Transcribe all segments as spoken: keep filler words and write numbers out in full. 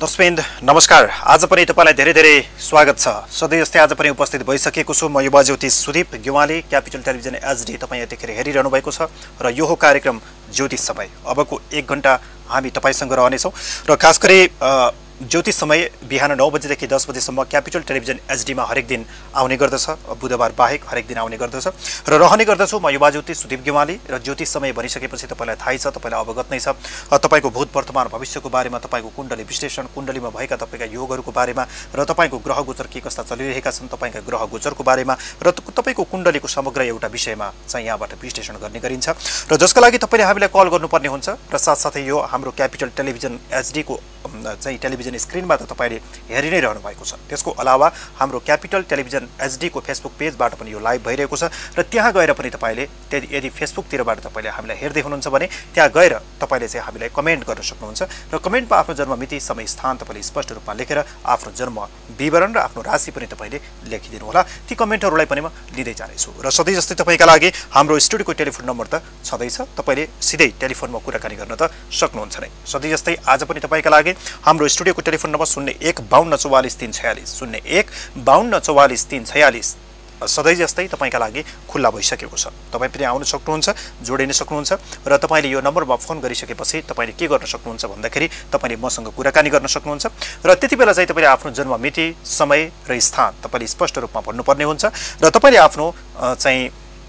दर्शकवृन्द नमस्कार। आज पनि तपाईलाई धेरै धेरै स्वागत छ। सधैँ जस्तै आज पनि उपस्थित भइसकेको छु म युवा ज्योतिष Sudeep Gyawali. Capital television HD तपाईँ यतिखेर हेरिरहनु भएको छ र यो हो कार्यक्रम ज्योतिष समय। अबको एक घण्टा हामी तपाईसँग रहनेछौँ र खास गरी ज्योतिष समय बिहान नौ बजेदेखि दस बजेसम्म क्यापिटल टेलिभिजन एचडीमा हरेक दिन आउने गर्दछ। बुधबार बाहेक हरेक दिन आउने गर्दछ र रहने गर्दछु म युवा ज्योतिष सुदीप ग्यावाली। र ज्योतिष समय भनिसकेपछि तपाईँलाई थाहै छ, तपाईँलाई अवगत नै छ तपाईँको भूत वर्तमान भविष्यको बारेमा, तपाईँको कुण्डली विश्लेषण, कुण्डलीमा भएका तपाईँका योगहरूको बारेमा र तपाईँको ग्रह गोचर के कस्ता चलिरहेका छन्, तपाईँका ग्रह गोचरको बारेमा र तपाईँको कुण्डलीको समग्र एउटा विषयमा चाहिँ यहाँबाट विश्लेषण गर्ने गरिन्छ र जसका लागि तपाईँले हामीलाई कल गर्नुपर्ने हुन्छ। र साथसाथै यो हाम्रो क्यापिटल टेलिभिजन एचडीको चाहिँ टेलिभिजन स्क्रिनमा त तपाईँले हेरि नै रहनु भएको छ। त्यसको अलावा हाम्रो क्यापिटल टेलिभिजन एचडीको फेसबुक पेजबाट पनि यो लाइभ भइरहेको छ र त्यहाँ गएर पनि तपाईँले यदि फेसबुकतिरबाट तपाईँले हामीलाई हेर्दै हुनुहुन्छ भने त्यहाँ गएर तपाईँले चाहिँ हामीलाई कमेन्ट गर्न सक्नुहुन्छ र कमेन्टमा आफ्नो जन्म मिति, समय, स्थान तपाईँले स्पष्ट रूपमा लेखेर आफ्नो जन्म विवरण र आफ्नो राशि पनि तपाईँले लेखिदिनु होला। ती कमेन्टहरूलाई पनि म लिँदै जानेछु र सधैँ जस्तै तपाईँका लागि हाम्रो स्टुडियोको टेलिफोन नम्बर त छँदैछ। तपाईँले सिधै टेलिफोनमा कुराकानी गर्न त सक्नुहुन्छ नै। सधैँ जस्तै आज पनि तपाईँका लागि हाम्रो स्टुडियोको टेलिफोन नम्बर शून्य एक बाहन्न चौवालिस तीन छयालिस शून्य एक बाहन्न चौवालिस तीन छयालिस सधैँ जस्तै तपाईँका लागि खुल्ला भइसकेको छ। तपाईँ पनि आउन सक्नुहुन्छ, जोडिन सक्नुहुन्छ र तपाईँले यो नम्बरमा फोन गरिसकेपछि तपाईँले के गर्न सक्नुहुन्छ भन्दाखेरि तपाईँले मसँग कुराकानी गर्न सक्नुहुन्छ र त्यति बेला चाहिँ तपाईँले आफ्नो जन्म मिति, समय र स्थान तपाईँले स्पष्ट रूपमा भन्नुपर्ने हुन्छ र तपाईँले आफ्नो चाहिँ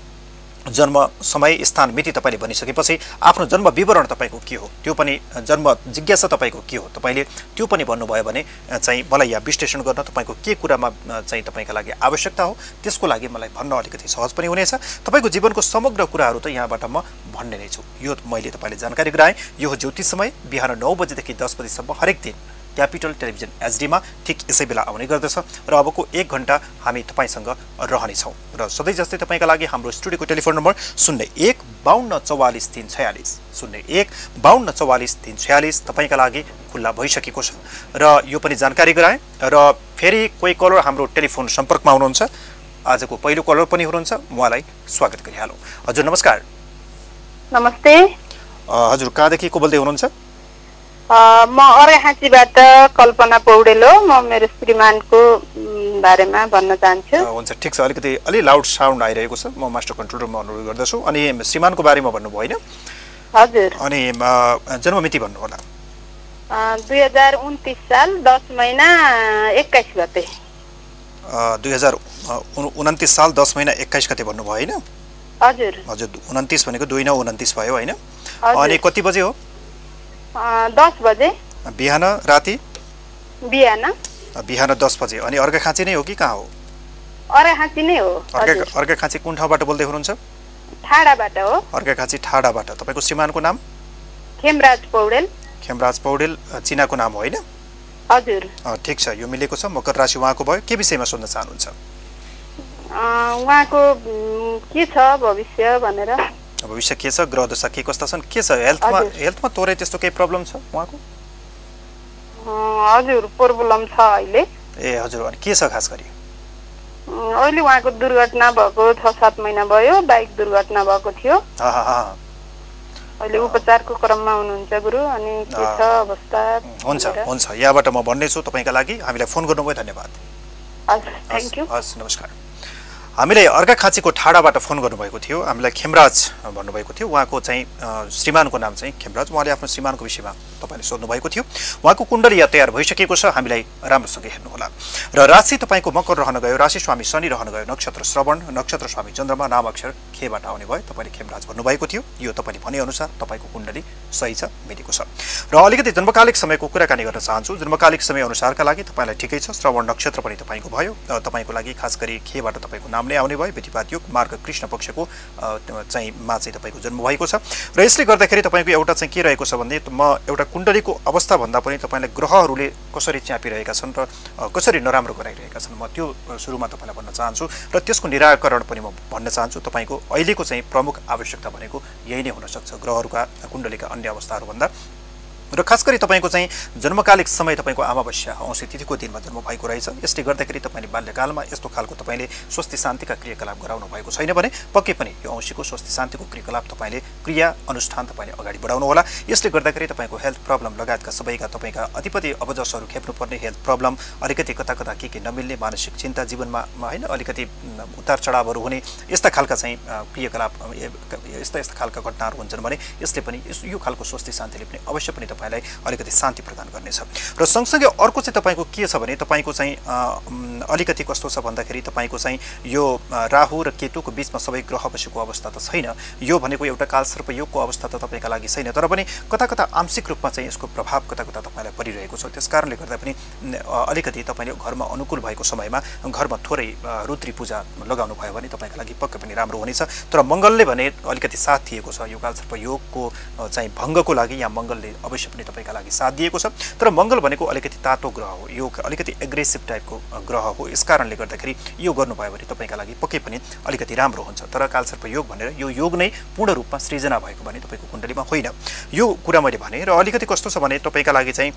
जन्म समय स्थान मिति तपाईँले भनिसकेपछि आफ्नो जन्म विवरण तपाईँको के हो, त्यो पनि जन्म जिज्ञासा तपाईँको के हो, तपाईँले त्यो पनि भन्नुभयो भने चाहिँ मलाई यहाँ विश्लेषण गर्न तपाईँको के कुरामा चाहिँ तपाईँका लागि आवश्यकता हो त्यसको लागि मलाई भन्न अलिकति सहज पनि हुनेछ। तपाईँको जीवनको समग्र कुराहरू त यहाँबाट म भन्ने नै छु। यो मैले तपाईँले जानकारी गराएँ। यो हो ज्योतिष समय बिहान नौ बजेदेखि दस बजेसम्म हरेक दिन क्यापिटल टेलिभिजन एचडीमा ठिक यसै बेला आउने गर्दछ र अबको एक घण्टा हामी तपाईँसँग रहनेछौँ र सधैँ जस्तै तपाईँका लागि हाम्रो स्टुडियोको टेलिफोन नम्बर शून्य एक बाहन्न चौवालिस तीन छयालिस शून्य एक बाहन्न चौवालिस तीन छयालिस तपाईँका लागि खुल्ला भइसकेको छ र यो पनि जानकारी गराएँ। र फेरि कोही कलर हाम्रो टेलिफोन सम्पर्कमा हुनुहुन्छ। आजको पहिलो कलर पनि हुनुहुन्छ, उहाँलाई स्वागत गरिहालौँ। हजुर नमस्कार। नमस्ते। हजुर कहाँदेखि को बोल्दै हुनुहुन्छ? म अर्घाखाँचीबाट कल्पना पौडेल हो। म मेरो श्रीमानको बारेमा भन्न चाहन्छु। हुन्छ, ठिक छ। अलिकति अलि लाउड साउन्ड आइरहेको छ, म मास्टर कन्ट्रोल रुममा अनुरोध गर्दछु। अनि श्रीमानको बारेमा भन्नुभयो होइन? हजुर। अनि जन्ममिति भन्नु होला। दुई हजार उन्तिस साल दस महिना एक्काइस गते। दुई हजार उन्तिस साल दस महिना एक्काइस गते भन्नुभयो होइन? हजुर हजुर। उन्तिस भनेको दुई नौ उन्तिस भयो होइन? अनि कति बजे हो? दस बजे बिहान, राति? बिहान बिहान दस बजे। अनि अर्घाखाँची नै हो कि कहाँ हो? अर्घाखाँची नै हो। अर्घाखाँची कुन ठाउँबाट बोल्दै हुनुहुन्छ? ठाडाबाट हो। अर्घाखाँची ठाडाबाट। तपाईँको श्रीमानको नाम? खेमराज पौडेल। खेमराज पौडेल चिनाको नाम हो होइन? हजुर। ठिक छ, यो मिलेको छ। मकर राशि उहाँको भयो। के विषयमा सोध्न चाहनुहुन्छ? उहाँको के छ भविष्य भनेर। भविष्य के छ, ग्रह दशा के कस्ता छन्, के छ हेल्थमा? हेल्थमा तोरै त्यस्तो केही प्रब्लम छ उहाँको? हजुर प्रब्लम छ अहिले। ए हजुर। अनि के छ खास गरी? अहिले उहाँको दुर्घटना भएको छ सात महिना भयो। बाइक दुर्घटना भएको थियो। अहिले उपचारको क्रममा हुनुहुन्छ गुरु। अनि के छ अवस्था? हुन्छ हुन्छ, यहाँबाट म भन्नेछु तपाईँका लागि। हामीलाई फोन गर्नुभयो, धन्यवाद। हजुर, थ्याङ्क यू। हस्, नमस्कार। हामीले अर्घाखाँचीको ठाडाबाट फोन गर्नुभएको थियो। हामीलाई खेमराज भन्नुभएको थियो। उहाँको चाहिँ श्रीमानको नाम चाहिँ खेमराज। उहाँले आफ्नो श्रीमानको विषयमा तपाईँले सोध्नुभएको थियो। उहाँको कुण्डली यहाँ तयार भइसकेको छ, हामीलाई राम्रोसँग हेर्नुहोला। र राशि तपाईँको मकर रहन गयो, राशि स्वामी शनि रहन गयो, नक्षत्र श्रवण, नक्षत्र स्वामी चन्द्रमा, नाम अक्षर खेबाट आउने भयो। तपाईँले खेमराज भन्नुभएको थियो। यो तपाईँले भनेअनुसार तपाईँको कुण्डली सही छ, मिलेको छ। र अलिकति जन्मकालिक समयको कुराकानी गर्न चाहन्छु। जन्मकालिक समय अनुसारका लागि तपाईँलाई ठिकै छ। श्रवण नक्षत्र पनि तपाईँको भयो। तपाईँको लागि खास गरी खेबाट तपाईँको नाम नै आउने भयो। व्यतिपात योग मार्ग कृष्ण पक्षको चाहिँ मा चाहिँ तपाईँको जन्म भएको छ र यसले गर्दाखेरि तपाईँको एउटा चाहिँ के रहेको छ भने म एउटा कुण्डलीको अवस्था भन्दा पनि तपाईँलाई ग्रहहरूले कसरी च्यापिरहेका छन् र कसरी नराम्रो गराइरहेका छन् म त्यो सुरुमा तपाईँलाई भन्न चाहन्छु र त्यसको निराकरण पनि म भन्न चाहन्छु। तपाईँको अहिलेको चाहिँ प्रमुख आवश्यकता भनेको यही नै हुनसक्छ ग्रहहरूका कुण्डलीका अन्य अवस्थाहरूभन्दा। र खास गरी तपाईँको चाहिँ जन्मकालिक समय तपाईँको अमावस्या औँसी तिथिको दिनमा जन्म भएको रहेछ। यसले गर्दाखेरि तपाईँले बाल्यकालमा यस्तो खालको तपाईँले स्वस्ति शान्तिका क्रियाकलाप गराउनु भएको छैन भने पक्कै पनि यो औँसीको स्वस्ति शान्तिको क्रियाकलाप तपाईँले क्रिया अनुष्ठान तपाईँले अगाडि बढाउनु होला। यसले गर्दाखेरि तपाईँको हेल्थ प्रब्लम लगायतका सबैका तपाईँका अधिपति अबजसहरू खेप्नुपर्ने हेल्थ प्रब्लम, अलिकति कता कता के के नमिल्ने, मानसिक चिन्ता जीवनमा होइन अलिकति उतार चढावहरू हुने यस्ता खालका चाहिँ क्रियाकलाप यस्ता यस्ता खालका घटनाहरू हुन्छन् भने यसले पनि यो खालको स्वस्ति शान्तिले पनि अवश्य पनि तपाईँलाई अलिकति शान्ति प्रदान गर्नेछ। र सँगसँगै अर्को चाहिँ तपाईँको के छ भने तपाईँको चाहिँ अलिकति कस्तो छ भन्दाखेरि तपाईँको चाहिँ यो राहु र केतुको बिचमा सबै ग्रह बसेको अवस्था त छैन। यो भनेको एउटा कालसर्प योगको अवस्था त तपाईँका लागि छैन, तर पनि कता कता आंशिक रूपमा चाहिँ यसको प्रभाव कता कता तपाईँलाई परिरहेको छ। त्यस कारणले गर्दा पनि अलिकति तपाईँले घरमा अनुकूल भएको समयमा घरमा थोरै रुद्री पूजा लगाउनु भयो भने तपाईँका लागि पक्कै पनि राम्रो हुनेछ। तर मङ्गलले भने अलिकति साथ दिएको छ यो कालसर्प योगको चाहिँ भङ्गको लागि, यहाँ मङ्गलले अवश्य पनि तपाईँका लागि साथ दिएको छ। तर मङ्गल भनेको अलिकति तातो ग्रह हो, यो अलिकति एग्रेसिभ टाइपको ग्रह हो। यस कारणले गर्दाखेरि यो गर्नुभयो भने तपाईँका लागि पक्कै पनि अलिकति राम्रो हुन्छ। तर कालसर्प योग भनेर यो योग नै पूर्ण रूपमा सृजना भएको भने तपाईँको कुण्डलीमा होइन, यो कुरा मैले भने। र अलिकति कस्तो छ भने तपाईँका लागि चाहिँ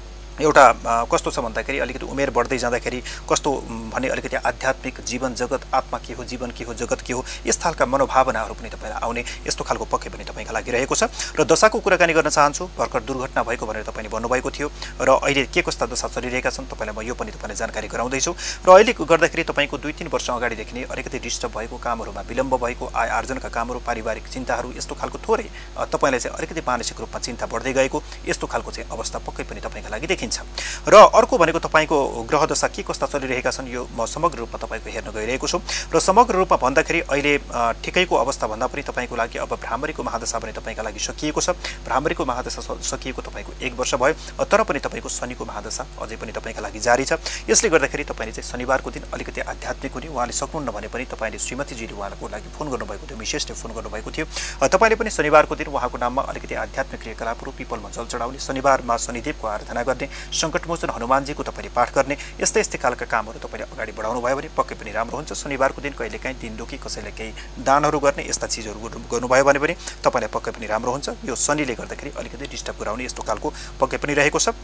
एउटा कस्तो छ भन्दाखेरि अलिकति उमेर बढ्दै जाँदाखेरि कस्तो भने अलिकति आध्यात्मिक जीवन जगत आत्मा के हो, जीवन के हो, जगत के हो, यस खालका मनोभावनाहरू पनि तपाईँलाई आउने यस्तो खालको पक्कै पनि तपाईँका लागि रहेको छ। र दशाको कुराकानी गर्न चाहन्छु। भर्खर दुर्घटना भएको भनेर तपाईँले भन्नुभएको थियो र अहिले के कस्ता दशा चलिरहेका छन् तपाईँलाई म यो पनि तपाईँलाई जानकारी गराउँदैछु। र अहिले गर्दाखेरि तपाईँको दुई तिन वर्ष अगाडिदेखि नै अलिकति डिस्टर्ब भएको, कामहरूमा विलम्ब भएको, आय आर्जनका कामहरू, पारिवारिक चिन्ताहरू यस्तो खालको थोरै तपाईँलाई चाहिँ अलिकति मानसिक रूपमा चिन्ता बढ्दै गएको यस्तो खालको चाहिँ अवस्था पक्कै पनि तपाईँका लागि देखिन्छ। र अर्को भनेको तपाईँको ग्रह दशा के कस्ता चलिरहेका छन् यो म समग्र रूपमा तपाईँको हेर्न गइरहेको छु। र समग्र रूपमा भन्दाखेरि अहिले ठिकैको अवस्था भन्दा पनि तपाईँको लागि अब भ्रामरीको महादशा पनि तपाईँका लागि सकिएको छ। भ्रामरीको महादशा सकिएको तपाईँको एक वर्ष भयो, तर पनि तपाईँको शनिको महादशा अझै पनि तपाईँका लागि जारी छ। यसले गर्दाखेरि तपाईँले चाहिँ शनिबारको दिन अलिकति आध्यात्मिक हुने, उहाँले सक्नुहुन्न भने पनि तपाईँले श्रीमतीजीले उहाँको लागि फोन गर्नुभएको थियो, विशेषले फोन गर्नुभएको थियो। तपाईँले पनि शनिबारको दिन उहाँको नाममा अलिकति आध्यात्मिक क्रियाकलापहरू, पिपलमा जल चढाउने, शनिबारमा शनिदेवको आराधना गर्ने, सङ्कटमोचन हनुमानजीको तपाईँले पाठ गर्ने, यस्तै यस्तै खालका कामहरू तपाईँले अगाडि बढाउनु भयो भने पक्कै पनि राम्रो हुन्छ। शनिबारको दिन कहिलेकाहीँ दिन दुखी कसैलाई केही दानहरू गर्ने यस्ता चिजहरू गर्नुभयो भने पनि तपाईँलाई पक्कै पनि राम्रो हुन्छ। यो शनिले गर्दाखेरि अलिकति डिस्टर्ब गराउने यस्तो खालको पक्कै पनि रहेको छ।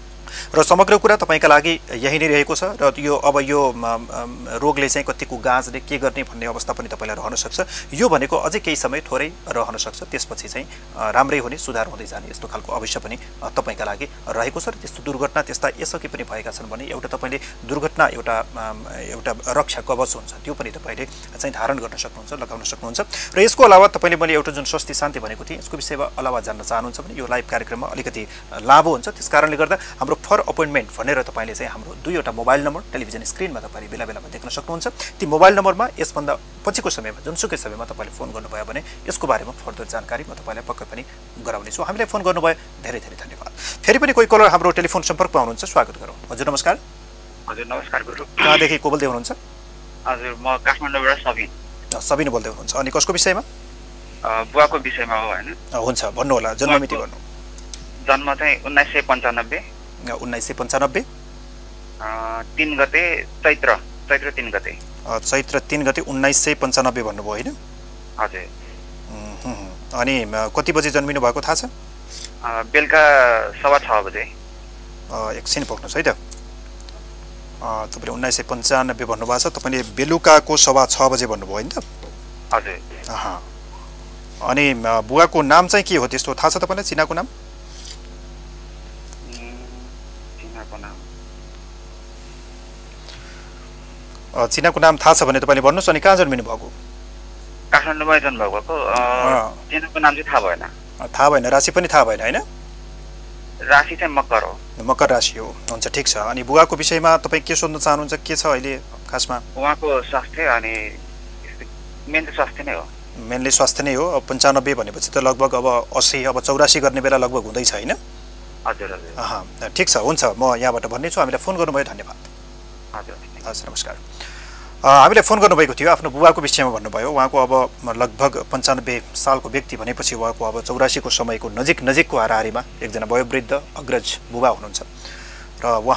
र समग्र कुरा तपाईँका लागि यही नै रहेको छ। र यो अब यो रोगले चाहिँ कतिको गाँच्ने के गर्ने भन्ने अवस्था पनि तपाईँलाई रहन सक्छ। यो भनेको अझै केही समय थोरै रहन सक्छ, त्यसपछि चाहिँ राम्रै हुने, सुधार हुँदै जाने यस्तो खालको अवश्य पनि तपाईँका लागि रहेको छ। र त्यस्तो दुर्घटना त्यस्ता यसअघि पनि भएका छन् भने एउटा तपाईँले दुर्घटना एउटा एउटा रक्षा कवच हुन्छ त्यो पनि तपाईँले चाहिँ धारण गर्न सक्नुहुन्छ, लगाउन सक्नुहुन्छ। र यसको अलावा तपाईँले मैले एउटा जुन स्वस्ति शान्ति भनेको थिएँ यसको विषयमा अलावा जान्न चाहनुहुन्छ भने यो लाइभ कार्यक्रममा अलिकति लाभ हुन्छ। त्यस कारणले गर्दा हाम्रो फर अपोइन्टमेन्ट भनेर तपाईँले चाहिँ हाम्रो दुईवटा मोबाइल नम्बर टेलिभिजन स्क्रिनमा तपाईँले बेला बेलामा देख्न सक्नुहुन्छ। ती मोबाइल नम्बरमा यसभन्दा पछिको समयमा जुनसुकै समयमा तपाईँले फोन गर्नुभयो भने यसको बारेमा फर्दर जानकारी म तपाईँलाई पक्कै पनि गराउनेछु। हामीलाई फोन गर्नुभयो धेरै धेरै धन्यवाद। फेरि पनि कोही कलर हाम्रो टेलिफोन सम्पर्कमा हुनुहुन्छ, स्वागत गरौँ। हजुर नमस्कार। हजुर नमस्कार गुरु। कहाँदेखि को बोल्दै हुनुहुन्छ? हजुर म काठमाडौँबाट सबिन। सबिन बोल्दै हुनुहुन्छ। अनि कसको विषयमा? बुवाको विषयमा हो होइन? हुन्छ भन्नुहोला, जन्म मिति भन्नु। जन्म चाहिँ उन्नाइस सय पन्चानब्बे उन्नाइस सय पन्चानब्बे तिन गते चैत्र चैत्र तिन गते चैत्र तिन गते उन्नाइस सय पन्चानब्बे भन्नुभयो होइन? हजुर। अनि कति बजी जन्मिनु भएको थाहा छ? बेलुका सवा छ बजे। एकछिन पोख्नुहोस् है त। तपाईँले उन्नाइस सय पन्चानब्बे भन्नुभएको छ, तपाईँले बेलुकाको सवा छ बजे भन्नुभयो होइन त? हजुर। अनि बुवाको नाम चाहिँ के हो त्यस्तो थाहा छ तपाईँलाई? चिनाको नाम? चिनाको नाम थाहा छ भने तपाईँले भन्नुहोस्। अनि कहाँ जन्मिनु भएको? काठमाडौँमै जन्म भएको। चिनाको नाम चाहिँ थाहा भएन। थाहा भएन। राशि पनि थाहा भएन होइन? राशि चाहिँ मकर हो। मकर राशि हो। हुन्छ ठिक छ। अनि बुवाको विषयमा तपाईँ के सोध्न चाहनुहुन्छ? के छ अहिले खासमा? उहाँको स्वास्थ्य अनि मेन चाहिँ स्वास्थ्य नै हो। मेनली स्वास्थ्य नै हो। अब पन्चानब्बे भनेपछि त लगभग अब अस्सी अब चौरासी गर्ने बेला लगभग हुँदैछ होइन? हजुर हजुर। ठिक छ, हुन्छ म यहाँबाट भन्नेछु। हामीलाई फोन गर्नुभयो, धन्यवाद। हजुर हजुर नमस्कार। हामीले फोन गर्नुभएको थियो, आफ्नो बुवाको विषयमा भन्नुभयो। उहाँको अब लगभग पन्चानब्बे सालको व्यक्ति भनेपछि उहाँको अब चौरासीको समयको नजिक नजिकको हाराहारीमा एकजना वयोवृद्ध अग्रज बुबा हुनुहुन्छ र उहाँ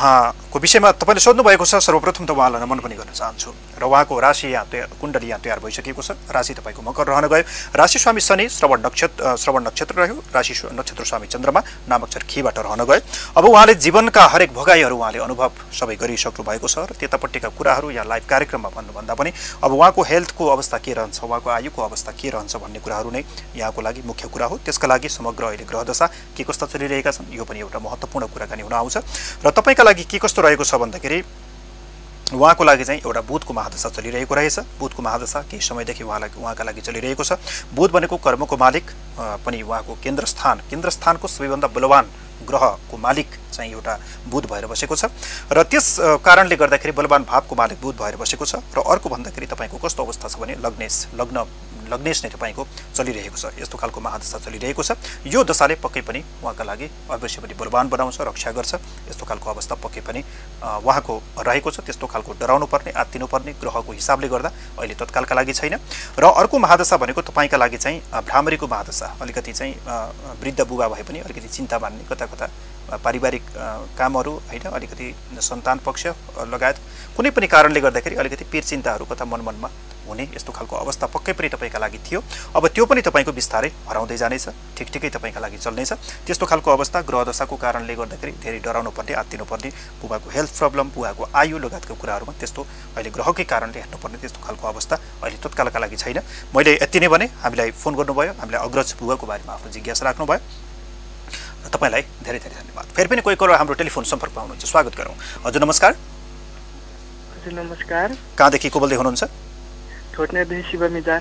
को विषयमा तपाईले सोध्नु भएको छ। सर्वप्रथम त उहाँलाई नमन पनि गर्न चाहन्छु र उहाँको राशि यहाँ तयार कुण्डली यहाँ तयार भइसकेको छ। राशि तपाईको मकर रहन गयो। राशि स्वामी शनि श्रवण नक्षत्र श्रवण नक्षत्र रह्यो। राशि नक्षत्र स्वामी चन्द्रमा नामाक्षर खीबाट रहन गयो। अब उहाँले जीवनका हरेक भोगाईहरू उहाँले अनुभव सबै गरिसक्नु भएको छ र त्यतापट्टिका कुराहरू यहाँ लाइभ कार्यक्रममा भन्नुभन्दा पनि अब उहाँको हेल्थको अवस्था के रहन्छ, उहाँको आयुको अवस्था के रहन्छ भन्ने कुराहरू नै यहाँको लागि मुख्य कुरा हो। त्यसका लागि समग्र अहिले ग्रहदशा के कस्ता चलिरहेका छन् यो पनि एउटा महत्त्वपूर्ण कुराकानी हुन आउँछ। र तपाईका लागि के कस्तो रहेको छ भन्दाखेरि उहाँको लागि चाहिँ एउटा बुधको महादशा चलिरहेको रहेछ। बुधको महादशा केही समयदेखि उहाँलाई उहाँका लागि चलिरहेको छ। बुध भनेको कर्मको मालिक पनि उहाँको केन्द्र स्थान केन्द्र स्थानको सबैभन्दा बलवान ग्रहको मालिक चाहिँ एउटा बुध भएर बसेको छ र त्यस कारणले गर्दाखेरि बलवान भावको मालिक बुध भएर बसेको छ। र अर्को भन्दाखेरि तपाईँको कस्तो अवस्था छ भने लग्नेश लग्न लग्नेश नै तपाईँको चलिरहेको छ। यस्तो खालको महादशा चलिरहेको छ। यो दशाले पक्कै पनि उहाँका लागि अवश्य पनि बलवान बनाउँछ, रक्षा गर्छ। यस्तो खालको अवस्था पक्कै पनि उहाँको रहेको छ। त्यस्तो खालको डराउनु पर्ने आत्तिनु पर्ने ग्रहको हिसाबले गर्दा अहिले तत्कालका लागि छैन। र अर्को महादशा भनेको तपाईँका लागि चाहिँ भ्रामरीको महादशा। अलिकति चाहिँ वृद्ध बुबा भए पनि अलिकति चिन्ता मान्ने कता कता पारिवारिक कामहरू होइन, अलिकति सन्तान पक्ष लगायत कुनै पनि कारणले गर्दाखेरि अलिकति पीर चिन्ताहरू कता मन मनमा हुने यस्तो खालको अवस्था पक्कै पनि तपाईँका लागि थियो। अब त्यो पनि तपाईँको बिस्तारै हराउँदै जानेछ, ठिक ठिकै तपाईँका लागि चल्नेछ। त्यस्तो खालको अवस्था ग्रहदशाको कारणले गर्दाखेरि धेरै डराउनु पर्ने आत्तिनु पर्ने बुबाको हेल्थ प्रब्लम बुबाको आयु लगायतको कुराहरूमा त्यस्तो अहिले ग्रहकै कारणले हेर्नुपर्ने त्यस्तो खालको अवस्था अहिले तत्कालका लागि छैन। मैले यति नै भने हामीलाई फोन गर्नुभयो, हामीलाई अग्रज बुबाको बारेमा आफ्नो जिज्ञासा राख्नुभयो। तपाईँलाई धेरै धेरै धन्यवाद। फेरि पनि कोही कोही हाम्रो टेलिफोन सम्पर्कमा हुनुहुन्छ, स्वागत गरौँ। हजुर नमस्कार। हजुर नमस्कार। कहाँदेखि को बोल्दै हुनुहुन्छ? ठोट्नेदेखि शिव मिजार।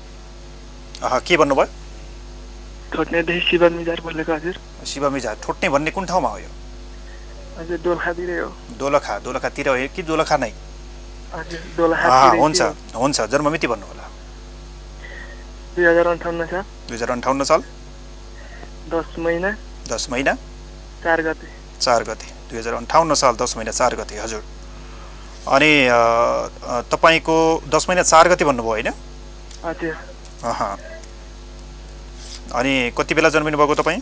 अह के भन्नुभयो? ठोट्नेदेखि शिव मिजार बोलेको हजुर। शिव मिजार। ठोट्ने भन्ने कुन ठाउँमा हो यो? हजुर दोलखातिरै हो। दोलखा दोलखातिर हो कि दोलखा नै? हजुर दोलखातिरै। हुन्छ हुन्छ। जन्ममिति भन्नु होला। दुई हजार अन्ठाउन्न साल। दुई हजार अन्ठाउन्न साल दस महिना दस महिना चार गते चार गते दुई हजार अन्ठाउन्न साल दस महिना चार गते। हजुर। अनि तपाईँको दस महिना चार गते भन्नुभयो होइन? हजुर। अह अनि कति बेला जन्मिनु भएको तपाईँ?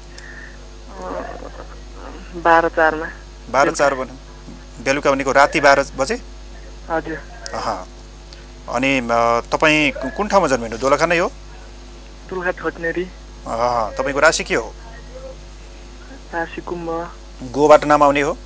बाह्र चारमा। बाह्र चार भन्नु बेलुका भनेको राति बाह्र बजे? हजुर। अह अनि तपाईँ कुन ठाउँमा जन्मिनु? दोलखा नै हो? दोलखा ठोट्नेरी। अह तपाईँको राशि के हो? राशि कुम्भ। गोबाट नाम आउने हो?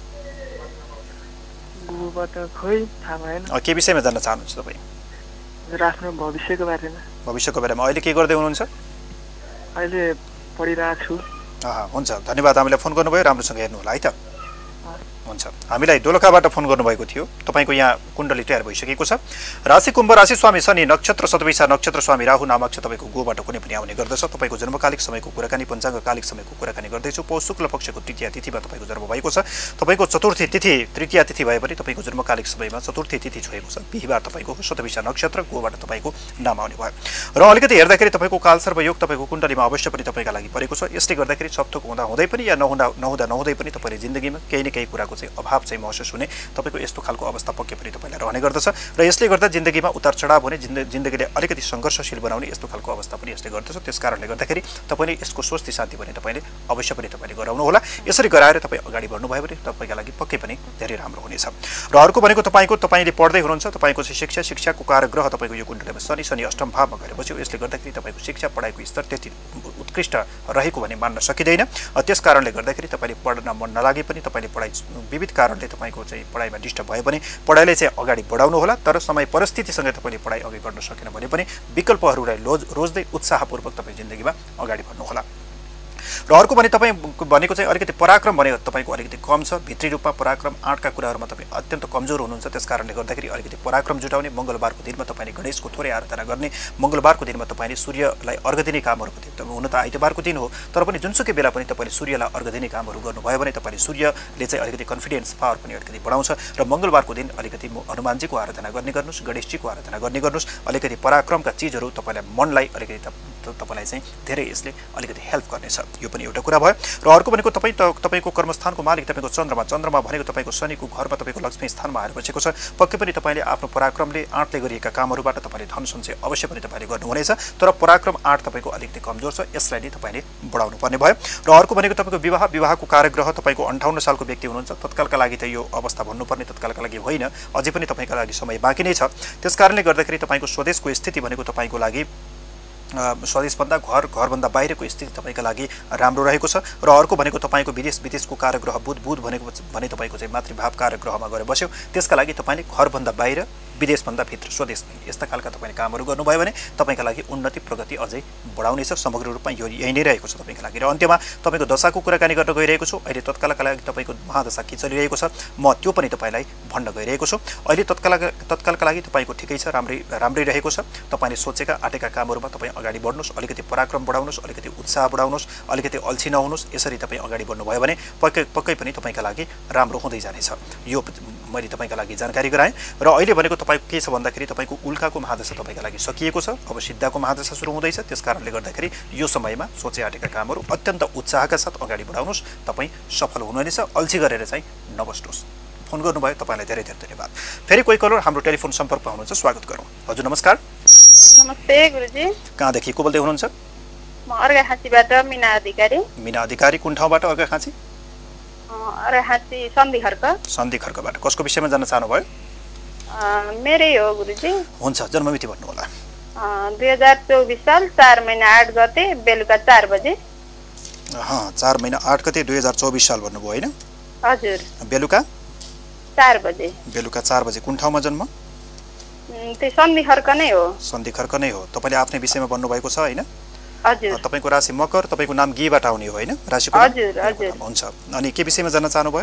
गोबाट खोइ थाहा भएन। के विषयमा जान्न चाहनुहुन्छ तपाईँ? आफ्नो भविष्यको बारेमा। भविष्यको बारेमा। अहिले के गर्दै हुनुहुन्छ? अहिले पढिरहेको छु। अह हुन्छ। धन्यवाद हामीलाई फोन गर्नुभयो। राम्रोसँग हेर्नु होला है त। हुन्छ। हामीलाई दोलखाबाट फोन गर्नुभएको थियो। तपाईँको यहाँ कुण्डली तयार भइसकेको छ। राशि कुम्भ, राशि स्वामी शनि, नक्षत्र सतविसा, नक्षत्र स्वामी राहु, नामाक्ष तपाईँको गोबाट कुनै पनि आउने गर्दछ। तपाईँको जन्मकालिक समयको कुराकानी पञ्चाङ्गकालिक समयको कुराकानी गर्दैछु। पौष शुक्ल पक्षको तृतीया तिथिमा तपाईँको जन्म भएको छ। तपाईँको चतुर्थी तिथि तृतीया तिथि भए पनि तपाईँको जन्मकालिक समयमा चतुर्थी तिथि छोएको छ। बिहिबार तपाईँको सतविसा नक्षत्र गोबाट तपाईँको नाम आउने भयो। र अलिकति हेर्दाखेरि तपाईँको कालसर्प योग तपाईँको कुण्डलीमा अवश्य पनि तपाईँका लागि परेको छ। यसले गर्दाखेरि सप्तक हुँदा हुँदै पनि या नहुँदा नहुँदा नहुँदै पनि तपाईँले जिन्दगीमा केही न केही कुराको चाहिँ अभाव चाहिँ महसुस हुने तपाईँको यस्तो खालको अवस्था पक्कै पनि तपाईँलाई रहने गर्दछ। र यसले गर्दा जिन्दगीमा उतार चढाव हुने, जिन्दगीले अलिकति सङ्घर्षशील बनाउने यस्तो खालको अवस्था पनि यसले गर्दछ। त्यस कारणले गर्दाखेरि तपाईँले यसको स्वस्ति शान्ति भने तपाईँले अवश्य पनि तपाईँले गराउनु होला। यसरी गराएर तपाईँ अगाडि बढ्नुभयो भने तपाईँका लागि पक्कै पनि धेरै राम्रो हुनेछ। र अर्को भनेको तपाईँको तपाईँले पढ्दै हुनुहुन्छ, तपाईँको चाहिँ शिक्षा शिक्षाको कारक ग्रह तपाईँको यो कुण्डलीमा शनि शनि अष्टम भावमा गएर बस्यो। यसले गर्दाखेरि तपाईँको शिक्षा पढाइको स्तर त्यति उत्कृष्ट रहेको भने मान्न सकिँदैन। त्यस कारणले गर्दाखेरि तपाईँले पढ्न मन नलागे पनि तपाईँले पढाइ विविध कारणले तपाईँको चाहिँ पढाइमा डिस्टर्ब भयो भने पढाइलाई चाहिँ अगाडि बढाउनु होला। तर समय परिस्थितिसँगै तपाईँले पढाइ अघि बढ्न सकेन भने पनि विकल्पहरूलाई रोज रोज्दै उत्साहपूर्वक तपाईँ जिन्दगीमा अगाडि बढ्नु होला। र अर्को भने तपाईँ भनेको चाहिँ अलिकति पराक्रम भनेको तपाईँको अलिकति कम छ। भित्री रूपमा पराक्रम आँटका कुराहरूमा तपाईँ अत्यन्त कमजोर हुनुहुन्छ। त्यस कारणले गर्दाखेरि अलिकति पराक्रम जुटाउने, मङ्गलबारको दिनमा तपाईँले गणेशको थोरै आराधना गर्ने, मङ्गलबारको दिनमा तपाईँले सूर्यलाई अर्घ दिने कामहरू तपाईँ हुन त आइतबारको दिन हो तर पनि जुनसुकै बेला पनि तपाईँले सूर्यलाई अर्घ दिने कामहरू गर्नुभयो भने तपाईँले सूर्यले चाहिँ अलिकति कन्फिडेन्स पावर पनि अलिकति बढाउँछ। र मङ्गलबारको दिन अलिकति हनुमानजीको आराधना गर्ने गर्नुहोस्, गणेशजीको आराधना गर्ने गर्नुहोस्। अलिकति पराक्रमका चिजहरू तपाईँलाई मनलाई अलिकति तपाईलाई चाहिँ धेरै यसले अलिकति हेल्प गर्नेछ यो पनि एउटा कुरा भयो र अर्को भनेको तपाई तपाईको कर्मस्थानको मालिक तपाईको चन्द्रमा चन्द्रमा भनेको तपाईको शनिको घरमा तपाईको लक्ष्मी स्थानमा आएर बसेको छ पक्कै पनि तपाईले आफ्नो पराक्रमले आठले गरिएका कामहरुबाट तपाईले धन सञ्चय अवश्य पनि तपाईले गर्नुहुनेछ तर पराक्रम आठ तपाईको अलिकति कमजोर छ यसलाई नै तपाईले बढाउनु पर्ने भयो र अर्को भनेको तपाईको विवाह विवाहको कार्यग्रह तपाईको अठाउन्न सालको व्यक्ति हुनुहुन्छ तत्कालका लागि त यो अवस्था भन्नुपर्ने तत्कालका लागि होइन अझै पनि तपाईका लागि समय बाँकी नै छ त्यसकारणले गर्दाखेरि तपाईको स्वदेशको स्थिति भनेको तपाईको लागि स्वदेशभन्दा घर घरभन्दा बाहिरको स्थिति तपाईका लागि राम्रो रहेको छ र अर्को भनेको तपाईको विदेश विदेशको कार्यग्रह बुध बुध भनेको भने तपाईको चाहिँ मातृभाव कार्यग्रहमा गएर बस्यो त्यसका लागि तपाईले घरभन्दा बाहिर विदेशभन्दा भित्र स्वदेशमै यस्ता खालका तपाईले कामहरु गर्नुभयो भने तपाईका लागि उन्नति प्रगति अझै बढाउनेछ समग्र रूपमा यो यही नै रहेको छ तपाईका लागि र अन्त्यमा तपाईको दशाको कुराकानी गर्न गइरहेको छु अहिले तत्कालका लागि तपाईको महादशा के चलिरहेको छ म त्यो पनि तपाईलाई भन्न गइरहेको छु अहिले तत्काल तत्कालका लागि तपाईको ठिकै छ राम्रै राम्रै रहेको छ तपाईले सोचेका आटेका कामहरुमा तपाई अगाडि बढ्नुस् अलिकति पराक्रम बढाउनुस् अलिकति उत्साह बढाउनुस् अलिकति अल्छी नहुनुस् यसरी तपाई अगाडि बढ्नु भयो भने पक्कै पक्कै पनि तपाईका लागि राम्रो हुँदै जानेछ यो मैले तपाईका लागि जानकारी गराएँ र अहिले भनेको तपाईको के छ भन्दाखेरि तपाईको उल्काको महादशा तपाईका लागि सकिएको छ अब सिद्धको महादशा सुरु हुँदैछ त्यसकारणले गर्दाखेरि यो समयमा सोचे आटेका कामहरु अत्यन्त उत्साहका साथ अगाडि बढाउनुस् तपाई सफल हुनुहुनेछ अल्छी गरेर चाहिँ नबस्नुस् फोन गर्नुभयो तपाईलाई धेरै धेरै धन्यवाद फेरि कोही कलर हाम्रो टेलिफोन सम्पर्कमा हुनुहुन्छ स्वागत गरौँ हजुर नमस्कार नमस्ते गुरुजी कहाँदेखि को बोल्दै हुनुहुन्छ म अर्घाखाँचीबाट मीना अधिकारी मीना अधिकारी कुन ठाउँबाट अर्घाखाँची अर्घाखाँची सन्धि खर्क सन्धि खर्कबाट कसको विषयमा जान्न चाहनुभयो मेरै हो गुरुजी हुन्छ जन्ममिति भन्नु होला दुई हजार चौबिस साल चार महिना आठ गते बेलुका चार बजे हाँ चार महिना आठ गते दुई हजार चौबिस साल भन्नुभयो होइन हजुर बेलुका चार बजे बेलुका चार बजे कुन ठाउँमा जन्म त्यो सन्धि खर्क नै हो सन्धि खर्क नै हो तपाईले आफ्नै विषयमा भन्नुभएको छ होइन हजुर तपाईको राशि मकर तपाईको नाम गीबाट आउने हो होइन राशिको हजुर हजुर हुन्छ अनि के विषयमा जान्न चाहनुभयो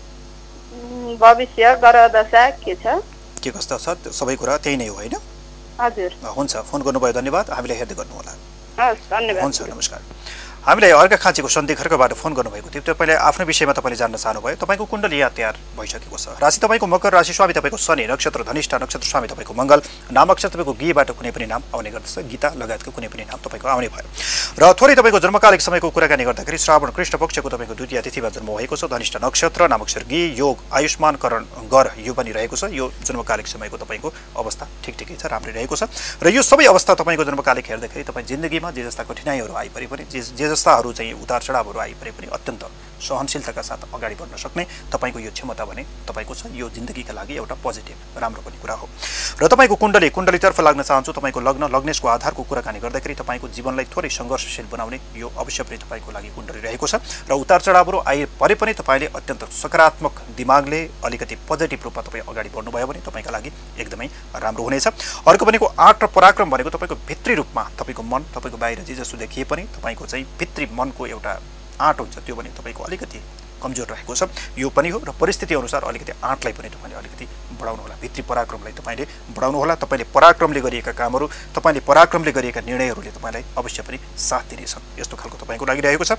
भविष्य ग्रह दशा के छ के कस्तो छ सबै कुरा त्यही नै हो होइन हजुर हुन्छ फोन गर्नुभयो धन्यवाद हामीलाई हेर्दै गर्नु होला हस् धन्यवाद हुन्छ नमस्कार हामीलाई अर्घाखाँचीको सन्धि खर्कबाट फोन गर्नुभएको थियो तपाईँले आफ्नो विषयमा तपाईँले जान्न चाहनुभयो तपाईँको कुण्डली यहाँ तयार भइसकेको छ राशि तपाईँको मकर राशि स्वामी तपाईँको शनि नक्षत्र धनिष्ठा नक्षत्र स्वामी तपाईँको मङ्गल नाम अक्षर तपाईँको गीबाट कुनै पनि नाम आउने गर्दछ गीता लगायतको कुनै पनि नाम तपाईँको आउने भयो र थोरै तपाईँको जन्मकालिक समयको कुराकानी गर्दाखेरि श्रावण कृष्ण पक्षको तपाईँको द्वितीय तिथिमा जन्म भएको छ धनिष्ठा नक्षत्र नाम अक्षर गी योग आयुष्मान करण गर यो पनि रहेको छ यो जन्मकालिक समयको तपाईँको अवस्था ठिक ठिकै छ राम्रै रहेको छ र यो सबै अवस्था तपाईँको जन्मकालिक हेर्दाखेरि तपाईँ जिन्दगीमा जे जस्ता कठिनाइहरू आइपरे पनि जे जे जस्ताहरू चाहिँ उतार चढावहरू आइपरे पनि अत्यन्त सहनशीलताका साथ अगाडि बढ्न सक्ने तपाईको यो क्षमता भने तपाईको छ यो जिन्दगीका लागि एउटा पोजिटिभ राम्रो पनि कुरा हो र तपाईको कुण्डली कुण्डलीतर्फ लाग्न चाहन्छु तपाईको लग्न लग्नेशको आधारको कुराकानी गर्दाखेरि तपाईको जीवनलाई थोरै संघर्षशील बनाउने यो अवश्य पनि तपाईको लागि कुण्डली रहेको छ र उतार चढावहरू आए परे पनि तपाईले अत्यन्त सकारात्मक दिमागले अलिकति पोजिटिभ रूपमा तपाईँ अगाडि बढ्नुभयो भने तपाईका लागि एकदमै राम्रो हुनेछ अर्को भनेको आठ र पराक्रम भनेको तपाईको भित्री रूपमा तपाईको मन तपाईको बाहिर जे जसो देखिए पनि तपाईको चाहिँ भित्री मनको एउटा आँट हुन्छ त्यो पनि तपाईको अलिकति कमजोर रहेको छ यो पनि हो र परिस्थिति अनुसार अलिकति आँटलाई पनि तपाईले अलिकति बढाउनु होला भित्री पराक्रमलाई तपाईले बढाउनु होला तपाईले पराक्रमले गरिएका कामहरू तपाईले पराक्रमले गरिएका निर्णयहरूले तपाईलाई अवश्य पनि साथ दिनेछन् यस्तो खालको तपाईको लागि रहेको छ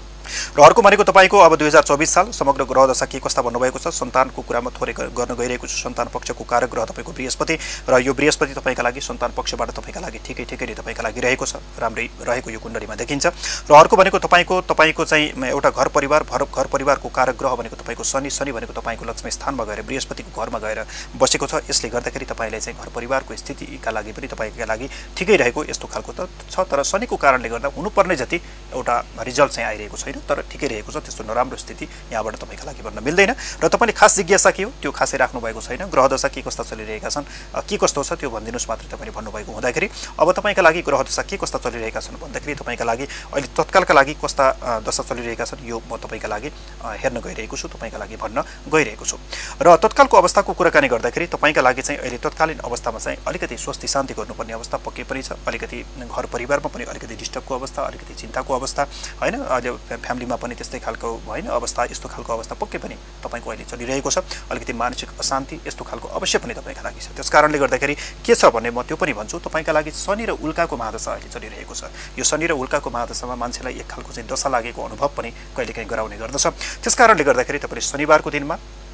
र अर्को भनेको तपाईको अब दुई हजार चौबिस साल समग्र ग्रह दशा के कस्ता भन्नुभएको छ सन्तानको कुरामा थोरै गर्न गइरहेको छु सन्तान पक्षको कारग्रह तपाईको बृहस्पति र यो बृहस्पति तपाईका लागि सन्तान पक्षबाट तपाईका लागि ठिकै ठिकै नै तपाईका लागि रहेको छ राम्रै रहेको यो कुण्डलीमा देखिन्छ र अर्को भनेको तपाईको तपाईको चाहिँ एउटा घर परिवार घर परिवारको कारग्रह भनेको तपाईको शनि शनि भनेको तपाईको लक्ष्मी स्थानमा गएर बृहस्पतिको घरमा गएर बसेको छ यसले गर्दाखेरि तपाईले चाहिँ घर परिवारको स्थितिका लागि पनि तपाईका लागि ठिकै रहेको यस्तो खालको त छ तर शनिको कारणले गर्दा हुनुपर्ने जति एउटा रिजल्ट चाहिँ आइरहेको छैन तर ठिकै रहेको छ त्यस्तो नराम्रो स्थिति यहाँबाट तपाईका लागि भन्न मिल्दैन र तपाईले खास जिज्ञासा के हो त्यो खासै राख्नु भएको छैन ग्रह दशा के कस्ता चलिरहेका छन् के कस्तो छ त्यो भनिदिनुस् मात्र तपाईले भन्नुभएको हुँदाखेरि अब तपाईका लागि ग्रह दशा के कस्ता चलिरहेका छन् भन्दाखेरि तपाईका लागि अहिले तत्कालका लागि कस्ता दशा चलिरहेका छन् यो म तपाईका लागि हेर्न गइरहेको छु तपाईका लागि भन्न गइरहेको छु र तत्कालको अवस्थाको कुराकानी गर्दाखेरि तपाईका लागि चाहिँ अहिले तत्कालीन अवस्थामा चाहिँ अलिकति स्वस्ति शान्ति गर्नुपर्ने अवस्था पक्कै पनि छ अलिकति घर परिवारमा पनि अलिकति डिस्टर्बको अवस्था अलिकति चिन्ताको अवस्था हैन अहिले फ्यामिलीमा पनि त्यस्तै खालको हैन अवस्था यस्तो खालको अवस्था पक्कै पनि तपाईको अहिले चलिरहेको छ अलिकति मानसिक अशान्ति यस्तो खालको अवश्य पनि तपाईका लागि छ त्यसकारणले गर्दाखेरि के छ भन्ने म त्यो पनि भन्छु तपाईका लागि शनि र उल्काको महादशा अहिले चलिरहेको छ यो शनि र उल्काको महादशामा मान्छेलाई एक खालको चाहिँ दशा लागेको अनुभव पनि कहिलेकाहीँ गराउने गर्दछ त्यसकारणले गर्दाखेरि तपाईले शनिबारको दिनमा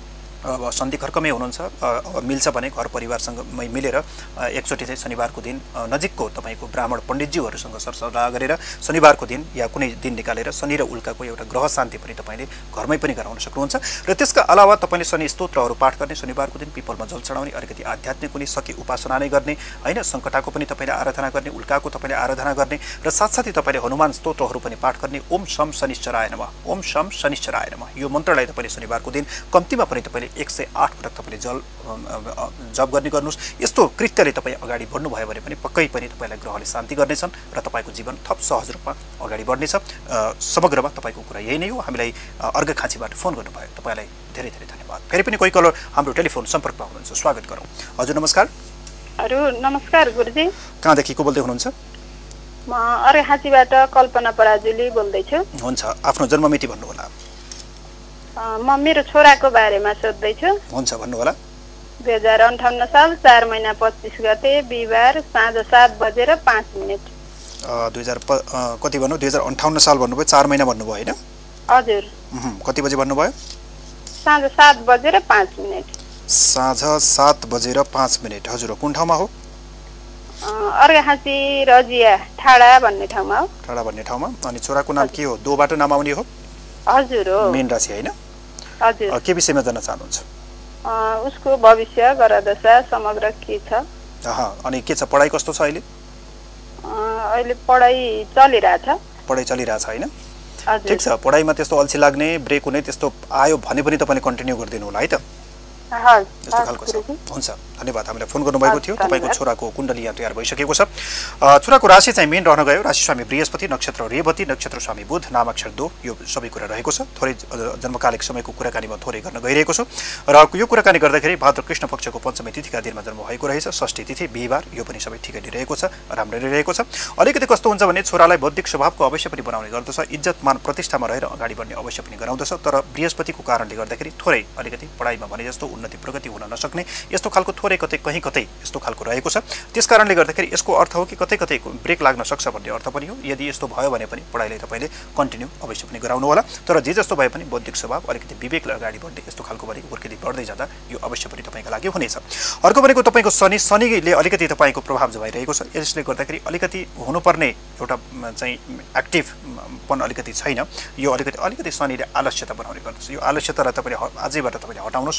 अब सन्धि खर्कमै हुनुहुन्छ, अब मिल्छ भने घर परिवारसँग मिलेर एकचोटि चाहिँ शनिबारको दिन नजिकको तपाईँको ब्राह्मण पण्डितज्यूहरूसँग सरसल्लाह गरेर शनिबारको दिन या कुनै दिन निकालेर शनि र उल्काको एउटा ग्रह शान्ति पनि तपाईँले घरमै पनि गराउन सक्नुहुन्छ। र त्यसका अलावा तपाईँले शनि स्तोत्रहरू पाठ गर्ने, शनिबारको दिन पिपलमा जल चढाउने, अलिकति आध्यात्मिक पनि सके उपासना नै गर्ने होइन, सङ्कटाको पनि तपाईँले आराधना गर्ने, उल्काको तपाईँले आराधना गर्ने र साथसाथै तपाईँले हनुमान स्तोत्रहरू पनि पाठ गर्ने। ओम शम शनिश्चराय नमः, ओम शम शनिश्चराय नमः, यो मन्त्रलाई तपाईँले शनिबारको दिन कम्तीमा पनि तपाईँले एक सय आठ पटक तपाईँले जल जप गर्ने गर्नुहोस्। यस्तो कृत्यले तपाईँ अगाडि बढ्नुभयो भने पनि पक्कै पनि तपाईँलाई ग्रहले शान्ति गर्नेछन् र तपाईँको जीवन थप सहज रूपमा अगाडि बढ्नेछ। समग्रमा तपाईँको कुरा यही नै हो। हामीलाई अर्घाखाँचीबाट फोन गर्नुभयो, तपाईँलाई धेरै धेरै धन्यवाद। फेरि पनि कोही कलर हाम्रो टेलिफोन सम्पर्कमा हुनुहुन्छ, स्वागत गरौँ। हजुर नमस्कार। हजुर नमस्कार गुरुजी। कहाँदेखि को बोल्दै हुनुहुन्छ? म अर्घाखाँचीबाट कल्पना पराजुली बोल्दैछु। हुन्छ, आफ्नो जन्ममिति भन्नु होला। म मेरो छोराको बारेमा सोध्दैछु। हुन्छ, भन्नु होला। दुई हजार अन्ठाउन्न साल चार महिना पच्चिस गते बिहिबार साँझ सात बजेर पाँच मिनट। दुई हजार कति भन्नु? दुई हजार अन्ठाउन्न साल भन्नुभयो, चार महिना भन्नुभयो होइन? हजुर। कति बजे भन्नुभयो? साँझ सात बजेर पाँच मिनट। साँझ सात बजेर पाँच मिनट। हजुर, कुन ठाउँमा हो? अर्घाखाँची रजिया ठाडा भन्ने ठाउँमा हो। ठाडा भन्ने ठाउँमा। अनि छोराको नाम के हो? दोबाट नाम आउने हो? हजुर हो। मेन राशि होइन? हजुर। के विषयमा जान्न चाहनुहुन्छ? उसको भविष्य ग्रहदशा समग्र के छ? अनि के छ, पढाइ कस्तो छ अहिले? अहिले पढाइ चलिरहेछ। पढाइ चलिरहेछ होइन? ठिक छ। पढाइमा त्यस्तो अल्छी लाग्ने, ब्रेक हुने त्यस्तो आयो भने पनि तपाईँले कन्टिन्यू गरिदिनु होला है त। यस्तो खालको छ। हुन्छ, धन्यवाद। हामीलाई फोन गर्नुभएको थियो। तपाईँको छोराको कुण्डली यहाँ तयार भइसकेको छ। छोराको राशि चाहिँ मेन रहन गयो। राशि स्वामी बृहस्पति, नक्षत्र रेवती, नक्षत्र स्वामी बुध, नामाक्षर दो, यो सबै कुरा रहेको छ। थोरै जन्मकालिक समयको कुराकानीमा थोरै गर्न गइरहेको छु र यो कुराकानी गर्दाखेरि भाद्र कृष्ण पक्षको पञ्चमी तिथिका दिनमा जन्म भएको रहेछ। षष्ठी तिथि बिहिबार, यो पनि सबै ठिकै नै रहेको छ, राम्रो नै रहेको छ। अलिकति कस्तो हुन्छ भने छोरालाई बौद्धिक स्वभावको अवश्य पनि बनाउने गर्दछ, इज्जत मान प्रतिष्ठामा रहेर अगाडि बढ्ने अवश्य पनि गराउँदछ। तर बृहस्पतिको कारणले गर्दाखेरि थोरै अलिकति पढाइमा भने जस्तो उन्नति प्रगति हुन नसक्ने यस्तो खालको थोरै कतै कहीँ कतै यस्तो खालको रहेको छ। त्यस कारणले गर्दाखेरि यसको अर्थ हो कि कतै कतै ब्रेक लाग्न सक्छ भन्ने अर्थ पनि हो। यदि यस्तो भयो भने पनि पढाइलाई तपाईँले कन्टिन्यू अवश्य पनि गराउनु होला। तर जे जस्तो भए पनि बौद्धिक स्वभाव अलिकति विवेकले अगाडि बढ्ने यस्तो खालको भने हुर्किँदै बढ्दै जाँदा यो अवश्य पनि तपाईँको लागि हुनेछ। अर्को भनेको तपाईँको शनि शनिले अलिकति तपाईँको प्रभाव जमाइरहेको छ। यसले गर्दाखेरि अलिकति हुनुपर्ने एउटा चाहिँ एक्टिभपन अलिकति छैन। यो अलिकति अलिकति शनिले आलस्यता बनाउने गर्दछ। यो आलस्यतालाई तपाईँले आजैबाट तपाईँले हटाउनुहोस्।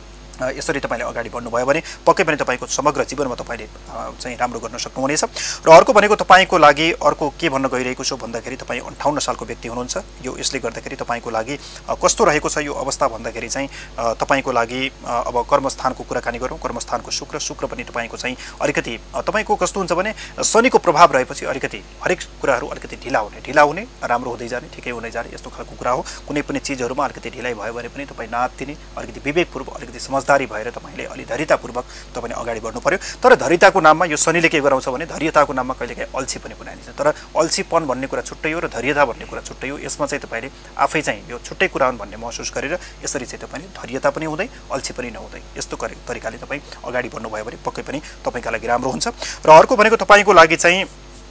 यसरी तपाईँले अगाडि बढ्नुभयो भने पक्कै पनि तपाईँको समग्र जीवनमा तपाईँले चाहिँ राम्रो गर्न सक्नुहुनेछ। र अर्को भनेको तपाईँको लागि अर्को के भन्न गइरहेको छु भन्दाखेरि तपाईँ अन्ठाउन्न सालको व्यक्ति हुनुहुन्छ। यो यसले गर्दाखेरि तपाईँको लागि कस्तो रहेको छ यो अवस्था भन्दाखेरि चाहिँ तपाईँको लागि अब कर्मस्थानको कुराकानी गरौँ। कर्मस्थानको शुक्र शुक्र पनि तपाईँको चाहिँ अलिकति तपाईँको कस्तो हुन्छ भने शनिको प्रभाव रहेपछि अलिकति हरेक कुराहरू अलिकति ढिला हुने ढिला हुने राम्रो हुँदै जाने, ठिकै हुँदै जाने यस्तो खालको कुरा हो। कुनै पनि चिजहरूमा अलिकति ढिलाइ भयो भने पनि तपाईँ नातिने अलिकति विवेकपूर्वक अलिकति समझदारी भएर तपाईँले अलि धैर्यतापूर्वक तपाईँले अगाडि बढ्नु पर्यो। तर धैर्यताको नाममा यो शनिले के गराउँछ भने धैर्यताको नाममा कहिलेकाहीँ अल्छी पनि बनाइदिन्छ। तर अल्छीपन भन्ने कुरा छुट्टै हो र धैर्यता भन्ने कुरा छुट्टै हो। यसमा चाहिँ तपाईँले आफै चाहिँ यो छुट्टै कुरा हुन् भन्ने महसुस गरेर यसरी चाहिँ तपाईँले धैर्यता पनि हुँदै अल्छी पनि नहुँदै यस्तो तरिकाले तपाईँ अगाडि बढ्नुभयो भने पक्कै पनि तपाईँका लागि राम्रो हुन्छ। र अर्को भनेको तपाईँको लागि चाहिँ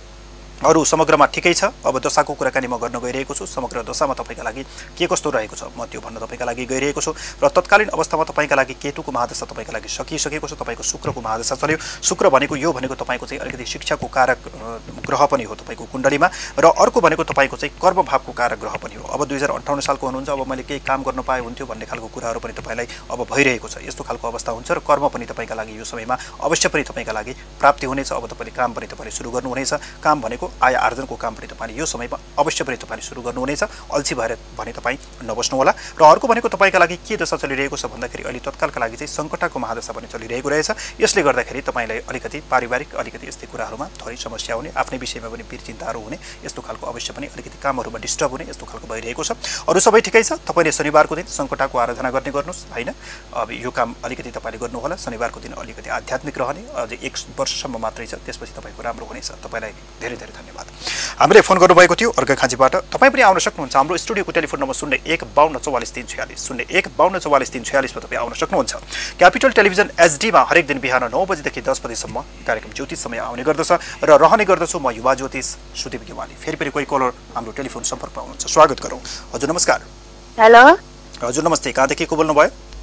अरू समग्रमा ठिकै छ। अब दशाको कुराकानी म गर्न गइरहेको छु। समग्र दशामा तपाईँका लागि के कस्तो रहेको छ म त्यो भन्न तपाईँका लागि गइरहेको छु। र तत्कालीन अवस्थामा तपाईँका लागि केतुको महादशा तपाईँका लागि सकिसकेको छ। तपाईँको शुक्रको महादशा चल्यो। शुक्र भनेको यो भनेको तपाईँको चाहिँ अलिकति शिक्षाको कारक ग्रह पनि हो तपाईँको कुण्डलीमा। र अर्को भनेको तपाईँको चाहिँ कर्मभावको कारक ग्रह पनि हो। अब दुई हजार अन्ठाउन्न सालको हुनुहुन्छ, अब मैले केही काम गर्न पाए हुन्थ्यो भन्ने खालको कुराहरू पनि तपाईँलाई अब भइरहेको छ। यस्तो खालको अवस्था हुन्छ र कर्म पनि तपाईँका लागि यो समयमा अवश्य पनि तपाईँका लागि प्राप्ति हुनेछ। अब तपाईँले काम पनि तपाईँले सुरु गर्नुहुनेछ। काम भनेको आय आर्जनको काम पनि तपाईँले यो समयमा अवश्य पनि तपाईँले सुरु गर्नुहुनेछ। अल्छी भएर भने तपाईँ नबस्नु होला। र अर्को भनेको तपाईँका लागि के दशा चलिरहेको छ भन्दाखेरि अहिले तत्कालका लागि चाहिँ सङ्कटको महादशा पनि चलिरहेको रहेछ। यसले गर्दाखेरि तपाईँलाई अलिकति पारिवारिक अलिकति यस्तै कुराहरूमा थोरै समस्या हुने, आफ्नै विषयमा पनि पीर चिन्ताहरू हुने, यस्तो खालको अवश्य पनि अलिकति कामहरूमा डिस्टर्ब हुने यस्तो खालको भइरहेको छ। अरू सबै ठिकै छ। तपाईँले शनिबारको दिन सङ्कटको आराधना गर्ने गर्नुहोस् होइन। अब यो काम अलिकति तपाईँले गर्नु होला। शनिबारको दिन अलिकति आध्यात्मिक रहने, अझै एक वर्षसम्म मात्रै छ, त्यसपछि तपाईँको राम्रो हुनेछ। तपाईँलाई धेरै धेरै धन्यवाद। हामीले फोन गर्नुभएको थियो अर्घाखाँचीबाट। तपाईँ पनि आउन सक्नुहुन्छ। हाम्रो स्टुडियोको टेलिफोन नम्बर शून्य एक बाहन्न चौवालिस तिन छयालिस शून्य एक बाहन्न चौवालिस तिन छयालिसमा तपाईँ आउन सक्नुहुन्छ। क्यापिटल टेलिभिजन एचडीमा हरेक दिन बिहान नौ बजीदेखि दस बजीसम्म कार्यक्रम ज्योतिष समय आउने गर्दछ र रहने गर्दछु म युवा ज्योतिष सुदीप ग्यावाली। फेरि पनि कोही कलर हाम्रो टेलिफोन सम्पर्कमा हुनुहुन्छ, स्वागत गरौँ। हजुर नमस्कार। हेलो। हजुर नमस्ते, कहाँदेखि को बोल्नुभयो?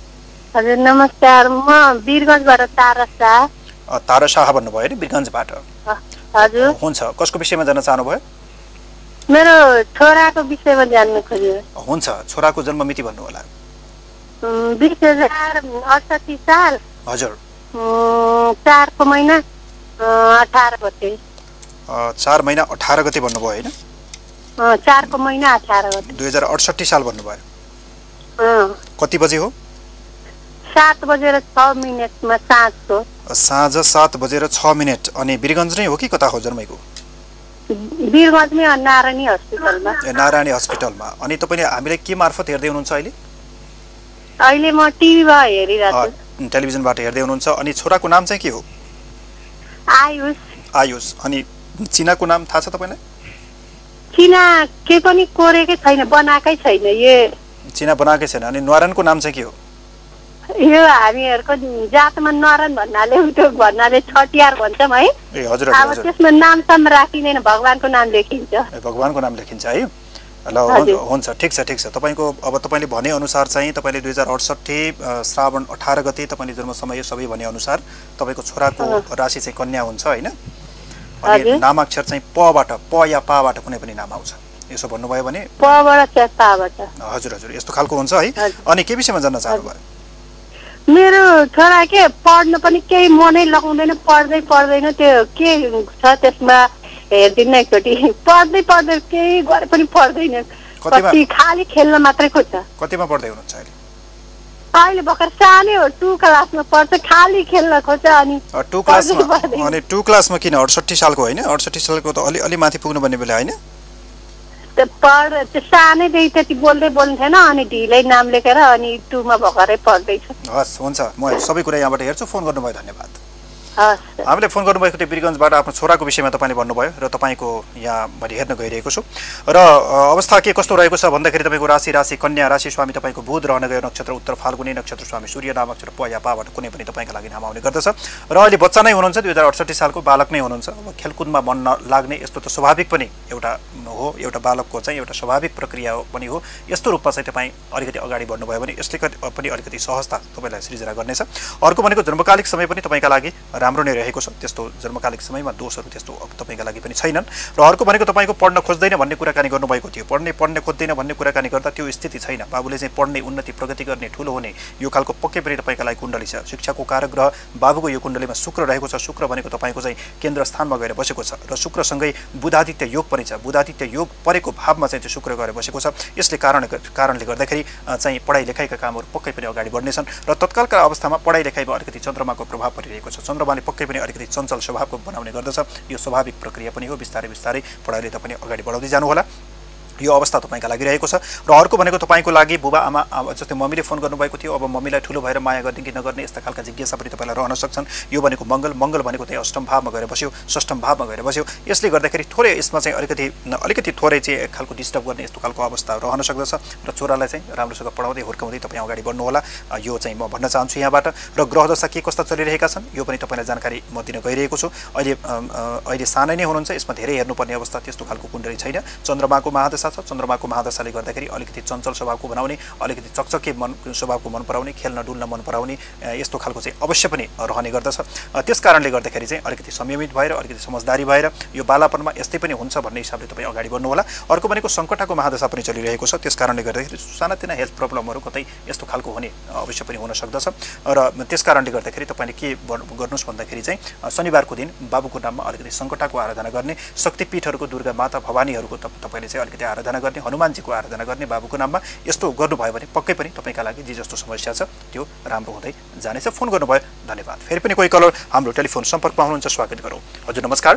हजुर नमस्कार, म वीरगञ्जबाट तारा शाह। तारा शाह भन्नुभयो नि वीरगञ्जबाट? हजुर। हुन्छ, कसको विषयमा जान्न चाहनुभयो? मेरो छोराको विषयमा जान्न खोजेँ। हुन्छ, छोराको जन्म मिति भन्नु होला। बिस हजार अडसठी साल। हजुर। चारको महिना अठार गते। चार महिना अठार गते भन्नुभयो होइन? चारको महिना अठार गते दुई हजार अडसठी साल भन्नुभयो। कति बजे हो? सात बजेर छ मिनटमा साँझको। साँझ सात बजेर छ मिनट। अनि वीरगञ्ज नै हो कि कता हो जन्मेको? वीरगञ्जमै नारायणी हस्पिटलमा। ए नारायणी हस्पिटलमा। अनि तपाईँले हामीलाई के मार्फत हेर्दै हुनुहुन्छ अहिले? अहिले म टिभीमा हेरिरहेको छु। टेलिभिजनबाट हेर्दै हुनुहुन्छ। अनि छोराको नाम चाहिँ के हो? आयुष। आयुष। अनि चिनाको नाम थाहा छ तपाईँलाई? चिना के पनि कोरेकै छैन, बनाएकै छैन। यो चिना बनाएकै छैन। अनि नारायणको नाम चाहिँ के हो? यो हामीहरूको जातमा नारायण भन्नाले उयो भन्नाले छटियार भन्छौँ है। ए हजुर अब त्यसमा नाम साम राखिँदैन, भगवानको नाम लेखिन्छ। ए भगवानको नाम लेखिन्छ है। ल हुन्छ, ठिक छ ठिक छ। तपाईँको अब तपाईँले भने अनुसार चाहिँ तपाईँले दुई हजार अडसट्ठी श्रावण अठार गते तपाईँले जन्म समय सबै भने अनुसार तपाईँको छोराको राशि चाहिँ कन्या हुन्छ होइन? अनि नामाक्षर चाहिँ पबाट प या पाबाट कुनै पनि नाम आउँछ, यसो भन्नुभयो भने? पबाट चाहिँ पाबाट। हजुर हजुर, यस्तो खालको हुन्छ है। अनि के विषयमा जान्न चाहनुभयो? मेरो छोरा के पढ्न पनि केही मनै लगाउँदैन, पढ्दै पढ्दैन। त्यो के छ त्यसमा हेरिदिनु एकचोटि। पढ्दै पढ्दै केही गरे पनि पढ्दैन, कति खालि खेल्न मात्रै खोज्छ। कतिमा पढ्दै हुनुहुन्छ अहिले? अहिले भर्खर सानै हो, टु क्लासमा पढ्छ, खालि खेल्न खोज्छ। अनि टु क्लासमा? अनि टु क्लासमा किन? अडसट्ठी सालको होइन? अडसट्ठी सालको त अलि अलि माथि पुग्नु भन्ने बेला होइन? पढ सानैदेखि त्यति बोल्दै बोल्थेन, अनि ढिलै नाम लेखेर अनि टुमा भर्खरै पढ्दैछ। हस् हुन्छ, म सबै कुरा यहाँबाट हेर्छु। फोन गर्नुभयो धन्यवाद। हस्। हामीले फोन गर्नुभएको थियो वीरगञ्जबाट। आफ्नो छोराको विषयमा तपाईँले भन्नुभयो र तपाईँको यहाँ मैले हेर्न गइरहेको छु। र अवस्था के कस्तो रहेको छ भन्दाखेरि तपाईँको राशि राशि कन्या, राशि स्वामी तपाईँको बुध रहन गयो नक्षत्र उत्तर फाल्गुनी, नक्षत्र स्वामी सूर्य, नामाक्षर प या पाबाट कुनै पनि तपाईँको लागि नाम आउने गर्दछ। र अहिले बच्चा नै हुनुहुन्छ, दुई हजार अडसट्ठी सालको बालक नै हुनुहुन्छ। अब खेलकुदमा मन नलाग्ने यस्तो त स्वाभाविक पनि एउटा हो, एउटा बालकको चाहिँ एउटा स्वाभाविक प्रक्रिया पनि हो। यस्तो रूपमा चाहिँ तपाईँ अलिकति अगाडि बढ्नुभयो भने यसले पनि अलिकति सहजता तपाईँलाई सृजना गर्नेछ। अर्को भनेको जन्मकालिक समय पनि तपाईँका लागि राम्रो नै रहेको छ। त्यस्तो जन्मकालिक समयमा दोषहरू त्यस्तो अब तपाईँका लागि पनि छैनन्। र अर्को भनेको तपाईँको पढ्न खोज्दैन भन्ने कुराकानी गर्नुभएको थियो। पढ्ने पढ्ने खोज्दैन भन्ने कुराकानी गर्दा त्यो स्थिति छैन। बाबुले चाहिँ पढ्ने, उन्नति, प्रगति गर्ने, ठुलो हुने यो खालको पक्कै पनि तपाईँका लागि कुण्डली छ। शिक्षाको कारक ग्रह बाबुको यो कुण्डलीमा शुक्र रहेको छ। शुक्र भनेको तपाईँको चाहिँ केन्द्र स्थानमा गएर बसेको छ र शुक्रसँगै बुधादित्य योग पनि छ। बुधादित्य योग परेको भावमा चाहिँ त्यो शुक्र गएर बसेको छ। यसले कारण कारणले गर्दाखेरि चाहिँ पढाइ लेखाइका कामहरू पक्कै पनि अगाडि बढ्नेछन्। र तत्कालका अवस्थामा पढाइ लेखाइमा अलिकति चन्द्रमाको प्रभाव परिरहेको छ। चन्द्रमाले पक्कै पनि अलिकति चञ्चल स्वभावको बनाउने गर्दछ। यो स्वाभाविक प्रक्रिया पनि हो। बिस्तारै बिस्तारै पढाइले तपाईँ अगाडि बढाउँदै जानुहोला। यो अवस्था तपाईँका लागि रहेको छ। र अर्को भनेको तपाईँको लागि बुबा आमा जस्तै मम्मीले फोन गर्नुभएको थियो, अब मम्मीलाई ठुलो भएर माया गर्ने कि नगर्ने यस्ता खालका जिज्ञासा पनि तपाईँलाई रहन सक्छन्। यो भनेको मङ्गल मङ्गल भनेको चाहिँ अष्टम भावमा गएर बस्यो, षष्ठम भावमा गएर बस्यो। यसले गर्दाखेरि थोरै यसमा चाहिँ अलिकति अलिकति थोरै चाहिँ एक खालको डिस्टर्ब गर्ने यस्तो खालको अवस्था रहन सक्दछ। र छोरालाई चाहिँ राम्रोसँग पढाउँदै हुर्काउँदै तपाईँ अगाडि बढ्नुहोला, यो चाहिँ म भन्न चाहन्छु यहाँबाट। र ग्रह दशा के कस्ता चलिरहेका छन् यो पनि तपाईँलाई जानकारी म दिन गइरहेको छु। अहिले अहिले सानै नै हुनुहुन्छ, यसमा धेरै हेर्नुपर्ने अवस्था त्यस्तो खालको कुण्डली छैन। चन्द्रमाको महादशा छ। चन्द्रमाको महादशाले गर्दाखेरि अलिकति चञ्चल स्वभावको बनाउने, अलिकति चकचके मन स्वभावको मन पराउने, खेल्न डुल्न मन पराउने यस्तो खालको चाहिँ अवश्य पनि रहने गर्दछ। त्यस कारणले गर्दाखेरि चाहिँ अलिकति संयमित भएर, अलिकति समझदारी भएर यो बालापनमा यस्तै पनि हुन्छ भन्ने हिसाबले तपाईँ अगाडि बढ्नुहोला। अर्को भनेको सङ्कटको महादशा पनि चलिरहेको छ। त्यस कारणले गर्दाखेरि सानातिना हेल्थ प्रब्लमहरू कतै यस्तो खालको हुने अवश्य पनि हुन सक्दछ। र त्यस कारणले गर्दाखेरि तपाईँले के गर्नुहोस् भन्दाखेरि चाहिँ शनिबारको दिन बाबुको नाममा अलिकति सङ्कटको आराधना गर्ने, शक्तिपीठहरूको दुर्गा माता भवानीहरूको तपाईँले चाहिँ अलिकति आराधना गर्ने, हनुमानजीको आराधना गर्ने बाबुको नाममा। यस्तो गर्नुभयो भने पक्कै पनि तपाईँका लागि जे जस्तो समस्या छ त्यो राम्रो हुँदै जानेछ। फोन गर्नुभयो धन्यवाद। फेरि पनि कोही कलर हाम्रो टेलिफोन सम्पर्कमा हुनुहुन्छ, स्वागत गरौँ। हजुर नमस्कार।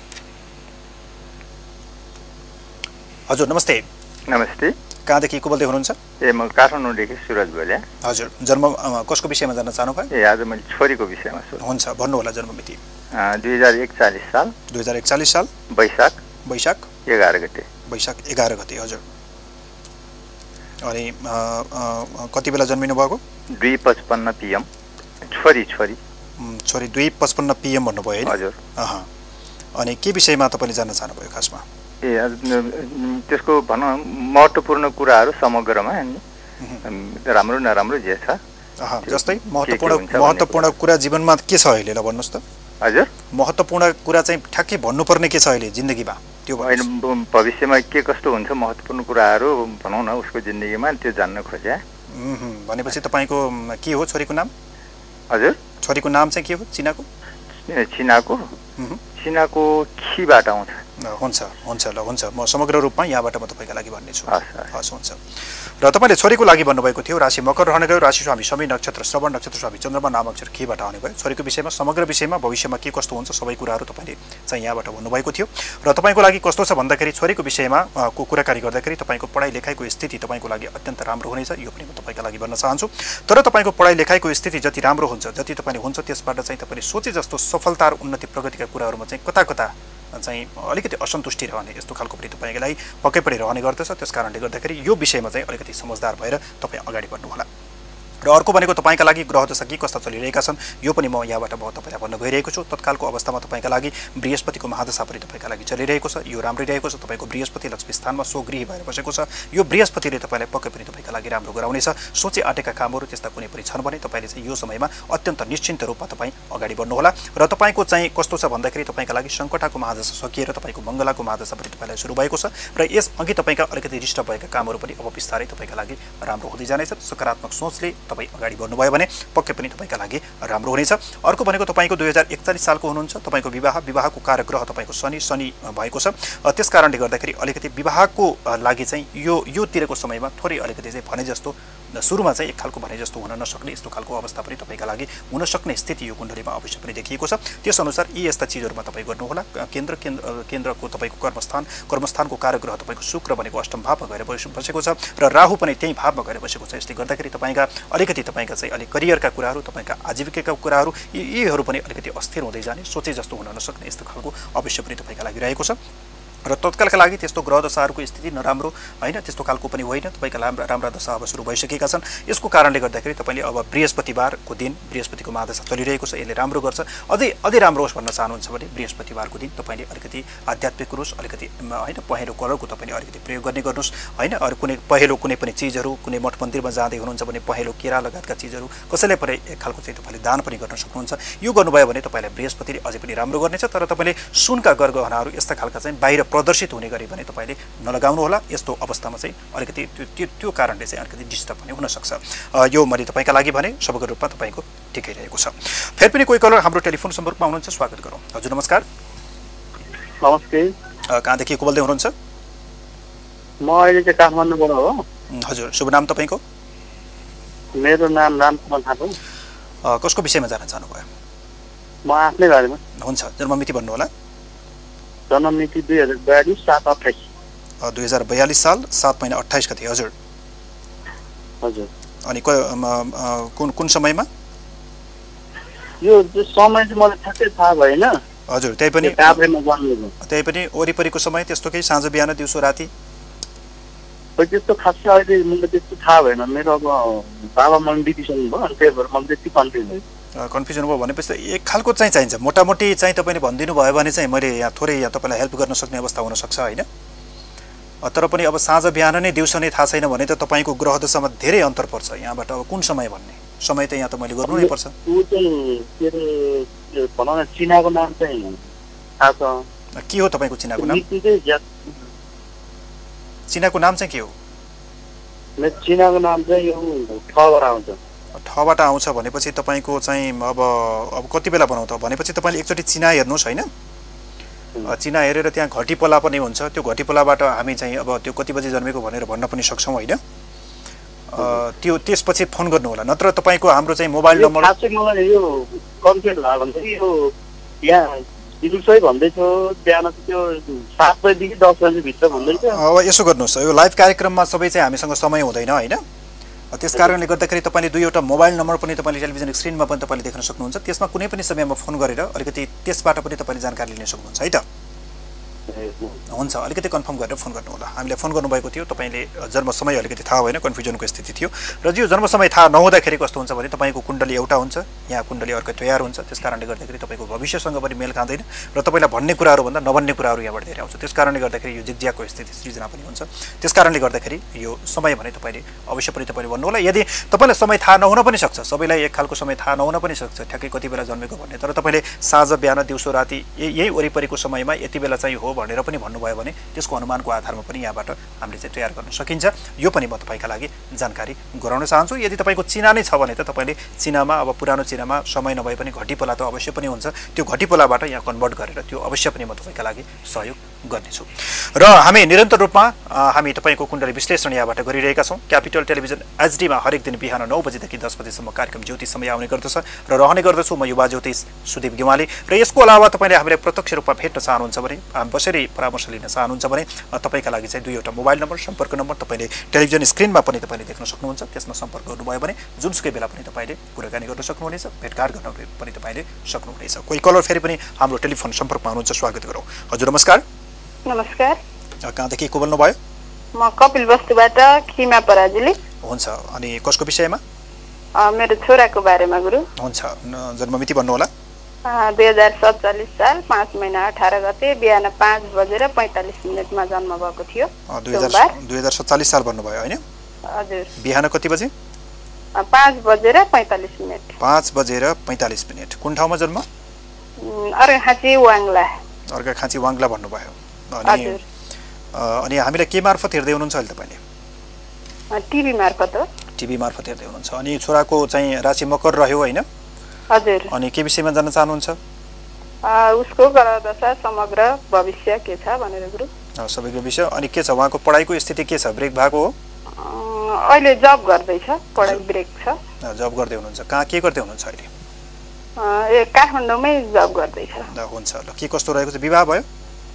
हजुर नमस्ते। नमस्ते। कहाँदेखि को बोल्दै हुनुहुन्छ? ए म काठमाडौँदेखि सुरज बोले। हजुर जन्म कसको विषयमा जान्न चाहनुभयो? ए आज मैले छोरीको विषयमा सोध्नु। हुन्छ भन्नुहोला। जन्म मिति? दुई हजार एकचालिस साल। दुई हजार एकचालिस साल वैशाख वैशाख एघार गते। वैशाख एघार गते। हजुर। अनि कति बेला जन्मिनु भएको? दुई पचपन्न पिएम। छोरी छोरी छोरी दुई पचपन्न पिएम भन्नुभयो होइन? हजुर। अँ अनि के विषयमा तपाईँले जान्न चाहनुभयो खासमा? ए त्यसको भनौँ महत्त्वपूर्ण कुराहरू समग्रमा राम्रो नराम्रो जे छ जस्तै महत्त्वपूर्ण महत्त्वपूर्ण कुरा जीवनमा के छ अहिले ल भन्नुस् त हजुर महत्त्वपूर्ण कुरा चाहिँ ठ्याक्कै भन्नुपर्ने के छ अहिले जिन्दगीमा त्यो भविष्यमा के कस्तो हुन्छ महत्त्वपूर्ण कुराहरू भनौँ न उसको जिन्दगीमा त्यो जान्न खोजे भनेपछि तपाईँको के हो छोरीको नाम हजुर छोरीको नाम चाहिँ के हो चिनाको चिनाको चिनाको खीबाट आउँछ हुन्छ हुन्छ ल हुन्छ म समग्र रूपमा यहाँबाट म तपाईँका लागि भन्नेछु हस् हुन्छ र तपाईँले छोरीको लागि भन्नुभएको थियो राशि मकर रहने गयो राशि स्वामी शमी नक्षत्र श्रवण नक्षत्र स्वामी चन्द्रमा नाम अक्षर केबाट आउने भयो छोरीको विषयमा समग्र विषयमा भविष्यमा के कस्तो हुन्छ सबै कुराहरू तपाईँले चाहिँ यहाँबाट भन्नुभएको थियो र तपाईँको लागि कस्तो छ भन्दाखेरि छोरीको विषयमा को कुराकानी गर्दाखेरि तपाईँको पढाइ लेखाइको स्थिति तपाईँको लागि अत्यन्त राम्रो हुनेछ यो पनि म तपाईँका लागि भन्न चाहन्छु तर तपाईँको पढाइ लेखाइको स्थिति जति राम्रो हुन्छ जति तपाईँले हुन्छ त्यसबाट चाहिँ तपाईँले सोचे जस्तो सफलता र उन्नति प्रगतिका कुराहरूमा चाहिँ कता कता चाहिँ अलिकति असन्तुष्टि रहने यस्तो खालको पनि तपाईँको लागि पक्कै पनि रहने गर्दछ त्यस कारणले गर्दाखेरि यो विषयमा चाहिँ अलिकति समझदार भएर तपाईँ अगाडि बढ्नुहोला र अर्को भनेको तपाईँका लागि ग्रह दशा के कस्ता चलिरहेका छन् यो पनि म यहाँबाट म तपाईँलाई भन्न गइरहेको छु तत्कालको अवस्थामा तपाईँका लागि बृहस्पतिको महादशा पनि तपाईँका लागि चलिरहेको छ यो राम्रै रहेको छ तपाईँको बृहस्पति लक्ष्मी स्थानमा स्वगृही भएर बसेको छ यो बृहस्पतिले तपाईँलाई पक्कै पनि तपाईँका लागि राम्रो गराउनेछ सोचे आँटेका कामहरू त्यस्ता कुनै पनि छन् भने तपाईँले चाहिँ यो समयमा अत्यन्त निश्चिन्त रूपमा तपाईँ अगाडि बढ्नुहोला र तपाईँको चाहिँ कस्तो छ भन्दाखेरि तपाईँका लागि सङ्कटाको महादशा सकिएर तपाईँको मङ्गलाको महादशा पनि तपाईँलाई सुरु भएको छ र यस अघि तपाईँका अलिकति डिस्टर्ब भएका कामहरू पनि अब बिस्तारै तपाईँका लागि राम्रो हुँदै जानेछ सकारात्मक सोचले तपाईँ अगाडि बढ्नुभयो भने पक्कै पनि तपाईँका लागि राम्रो हुनेछ अर्को भनेको तपाईँको दुई हजार एकचालिस सालको हुनुहुन्छ तपाईँको विवाह विवाहको कारक ग्रह तपाईँको शनि शनि भएको छ त्यस कारणले गर्दाखेरि अलिकति विवाहको लागि चाहिँ यो योतिरको समयमा थोरै अलिकति चाहिँ भने जस्तो सुरुमा चाहिँ एक खालको भने जस्तो हुन नसक्ने यस्तो खालको अवस्था पनि तपाईँका लागि हुन सक्ने स्थिति यो कुण्डलीमा अवश्य पनि देखिएको छ त्यसअनुसार यी यस्ता चिजहरूमा तपाईँ गर्नुहोला केन्द्र केन्द्र केन्द्रको तपाईँको कर्मस्थान कर्मस्थानको कारक ग्रह तपाईँको शुक्र भनेको अष्टम भावमा गएर बसेको छ र राहु पनि त्यही भावमा गएर बसेको छ यसले गर्दाखेरि तपाईँका अलिकति तपाईँका चाहिँ अलिक करियरका कुराहरू तपाईँका आजीविकाका कुराहरू यी यीहरू पनि अलिकति अस्थिर हुँदै जाने सोचे जस्तो हुन नसक्ने यस्तो खालको अवश्य पनि तपाईँका लागि रहेको छ र तत्कालका लागि त्यस्तो ग्रह दशाहरूको स्थिति नराम्रो होइन त्यस्तो खालको पनि होइन तपाईँका राम्रा राम्रा दशा अब सुरु भइसकेका छन् यसको कारणले गर्दाखेरि तपाईँले अब बृहस्पतिबारको दिन बृहस्पतिको महादशा चलिरहेको छ यसले राम्रो गर्छ अझै अझै राम्रो होस् भन्न चाहनुहुन्छ भने बृहस्पतिबारको दिन तपाईँले अलिकति आध्यात्मिक होस् अलिकति होइन पहेँलो कलरको तपाईँले अलिकति प्रयोग गर्ने गर्नुहोस् होइन अरू कुनै पहेँलो कुनै पनि चिजहरू कुनै मठ मन्दिरमा जाँदै हुनुहुन्छ भने पहेँलो केरा लगायतका चिजहरू कसैलाई पनि एक खालको चाहिँ तपाईँले दान पनि गर्न सक्नुहुन्छ यो गर्नुभयो भने तपाईँलाई बृहस्पतिले अझै पनि राम्रो गर्नेछ तर तपाईँले सुनका गरगहनाहरू यस्ता खालका चाहिँ बाहिर प्रदर्शित हुने गरी भने तपाईँले नलगाउनु होला यस्तो अवस्थामा चाहिँ अलिकति त्यो त्यो कारणले चाहिँ अलिकति डिस्टर्ब पनि हुनसक्छ यो मैले तपाईँका लागि भने समग्र रूपमा तपाईँको ठिकै रहेको छ फेरि पनि कोही कलर हाम्रो टेलिफोन सम्पर्कमा हुनुहुन्छ स्वागत गरौँ हजुर नमस्कार नमस्ते कहाँदेखि को बोल्दै हुनुहुन्छ म अहिले चाहिँ काठमाडौँबाट हो हजुर शुभ नाम तपाईँको मेरो नाम रामकुमार थापा कसको विषयमा जान चाहनुभयो म आफ्नै बारेमा हुन्छ जन्ममिति भन्नु होला जन्म मिति दुई हजार बयालिस सात अठाइस दुई हजार बयालिस साल सात महिना अट्ठाइस गते हजुर हजुर अनि कुन कुन समयमा यो समय चाहिँ मलाई ठ्याक्कै थाहा भएन हजुर त्यही पनि काभ्रेमा जन्मेको त्यही पनि वरिपरिको समय त्यस्तो केही साँझ बिहान दिउँसो राति त्यस्तो खासै अहिले मलाई त्यस्तो थाहा भएन मेरो अब बाबा मम्मी बितिसक्नु भयो अनि त्यही भएर मलाई त्यति कन्फ्युज भयो कन्फ्युजन भयो भनेपछि एक खालको चाहिँ चाहिन्छ मोटामोटी चाहिँ तपाईँले भनिदिनु भयो भने चाहिँ मैले यहाँ थोरै यहाँ तपाईँलाई हेल्प गर्न सक्ने अवस्था हुनसक्छ होइन तर पनि अब साँझ बिहान नै दिउँसो नै थाहा छैन भने त तपाईँको ग्रह दशामा धेरै अन्तर पर्छ यहाँबाट अब कुन समय भन्ने समय त यहाँ त मैले गर्नु नै पर्छ चिनाको नाम चाहिँ थाहा छ के हो तपाईँको चिनाको नाम चिनाको नाम चाहिँ के हो चिनाको नाम चाहिँ यो ठबाट आउँछ ठबाट आउँछ भनेपछि तपाईँको चाहिँ अब अब कति बेला बनाउँछ भनेपछि तपाईँले एकचोटि चिना हेर्नुहोस् होइन चिना हेरेर त्यहाँ घटीपला पनि हुन्छ त्यो घटीपलाबाट हामी चाहिँ अब त्यो कति बजी जन्मेको भनेर भन्न पनि सक्छौँ होइन त्यो त्यसपछि फोन गर्नु होला नत्र तपाईँको हाम्रो चाहिँ मोबाइल नम्बर मलाई यो कन्फ्युज लाग्यो भने यो यहाँ दिउँसै भन्दैछ बिहान त्यो सात बजीदेखि दस बजीभित्र भन्दैछ अब यसो गर्नुहोस् यो लाइभ कार्यक्रममा सबै चाहिँ हामीसँग समय हुँदैन होइन त्यस कारणले गर्दाखेरि तपाईँले दुईवटा मोबाइल नम्बर पनि तपाईँले टेलिभिजन स्क्रिनमा पनि तपाईँले देख्न सक्नुहुन्छ त्यसमा कुनै पनि समयमा फोन गरेर अलिकति त्यसबाट पनि तपाईँले जानकारी लिन सक्नुहुन्छ है त हुन्छ अलिकति कन्फर्म गरेर फोन गर्नु होला हामीले फोन गर्नुभएको थियो तपाईँले जन्म समय अलिकति थाहा भएन कन्फ्युजनको स्थिति थियो र यो जन्म समय थाहा नहुँदाखेरि कस्तो हुन्छ भने तपाईँको कुण्डली एउटा हुन्छ यहाँ कुण्डली अर्को तयार हुन्छ त्यस कारणले गर्दाखेरि तपाईँको भविष्यसँग पनि मेल खाँदैन र तपाईँलाई भन्ने कुराहरू भन्दा नभन्ने कुराहरू यहाँबाट धेरै आउँछ त्यस कारणले गर्दाखेरि यो जिज्ञाको स्थिति सृजना पनि हुन्छ त्यस कारणले गर्दाखेरि यो समय भने तपाईँले अवश्य पनि तपाईँले भन्नु होला यदि तपाईँलाई समय थाहा नहुन पनि सक्छ सबैलाई एक खालको समय थाहा नहुन पनि सक्छ ठ्याक्कै कति बेला जन्मेको भन्ने तर तपाईँले साँझ बिहान दिउँसो राति यही वरिपरिको समयमा यति बेला चाहिँ हो भनेर पनि भन्नुभयो भने त्यसको अनुमानको आधारमा पनि यहाँबाट हामीले चाहिँ तयार गर्न सकिन्छ यो पनि म तपाईँका लागि जानकारी गराउन चाहन्छु यदि तपाईँको चिना नै छ भने त तपाईँले चिनामा अब पुरानो चिनामा समय नभए पनि घटीपोला त अवश्य पनि हुन्छ त्यो घटीपोलाबाट यहाँ कन्भर्ट गरेर त्यो अवश्य पनि म तपाईँका लागि सहयोग गर्नेछु र हामी निरन्तर रूपमा हामी तपाईँको कुण्डली विश्लेषण यहाँबाट गरिरहेका छौँ क्यापिटल टेलिभिजन एचडीमा हरेक दिन बिहान नौ बजेदेखि दस बजेसम्म कार्यक्रम ज्योतिष समय आउने गर्दछ र रहने गर्दछु म युवा ज्योतिष सुदीप ग्यावाली र यसको अलावा तपाईँले हामीले प्रत्यक्ष रूपमा भेट्न चाहनुहुन्छ भने बसेरी परामर्श लिन चाहनुहुन्छ भने तपाईँका लागि चाहिँ दुईवटा मोबाइल नम्बर सम्पर्क नम्बर तपाईँले टेलिभिजन स्क्रिनमा पनि तपाईँले देख्न सक्नुहुन्छ त्यसमा सम्पर्क गर्नुभयो भने जुनसुकै बेला पनि तपाईँले कुराकानी गर्न सक्नुहुनेछ भेटघाट गर्न पनि तपाईँले सक्नुहुनेछ कोही कलर फेरि पनि हाम्रो टेलिफोन सम्पर्कमा हुनुहुन्छ स्वागत गरौँ हजुर नमस्कार नमस्कार कहाँदेखि को बोल्नुभयो म कपिल वस्तुबाट खिमा पराजुली हुन्छ अनि कसको विषयमा मेरो छोराको बारेमा गुरु हुन्छ जन्ममिति भन्नु होला दुई हजार सत्तालिस साल पाँच महिना अठार गते बिहान पाँच बजेर पैँतालिस मिनटमा जन्म भएको थियो दुई हजार सत्तालिस साल भन्नुभयो होइन हजुर बिहान कति बजे पाँच बजेर पैँतालिस मिनट पाँच बजेर पैँतालिस मिनट कुन ठाउँमा जन्म अर्घाखाँची वाङ्ला अर्घाखाँची वाङ्ला भन्नुभयो अनि अनि हामीलाई के मार्फत हेर्दै हुनुहुन्छ अहिले तपाईँले टिभी मार्फत हो टिभी मार्फत हेर्दै हुनुहुन्छ अनि छोराको चाहिँ राशि मकर रह्यो होइन हजुर अनि के विषयमा जान्न चाहनुहुन्छ उसको ग्रह दशा समग्र भविष्य के छ भनेर गुरु सबैको विषय अनि के छ उहाँको पढाइको स्थिति के छ ब्रेक भएको हो अहिले जब गर्दैछ पढाइ ब्रेक छ जब गर्दै हुनुहुन्छ कहाँ के गर्दै हुनुहुन्छ अहिले ए काठमाडौँमै जब गर्दैछ हुन्छ ल के कस्तो रहेको छ विवाह भयो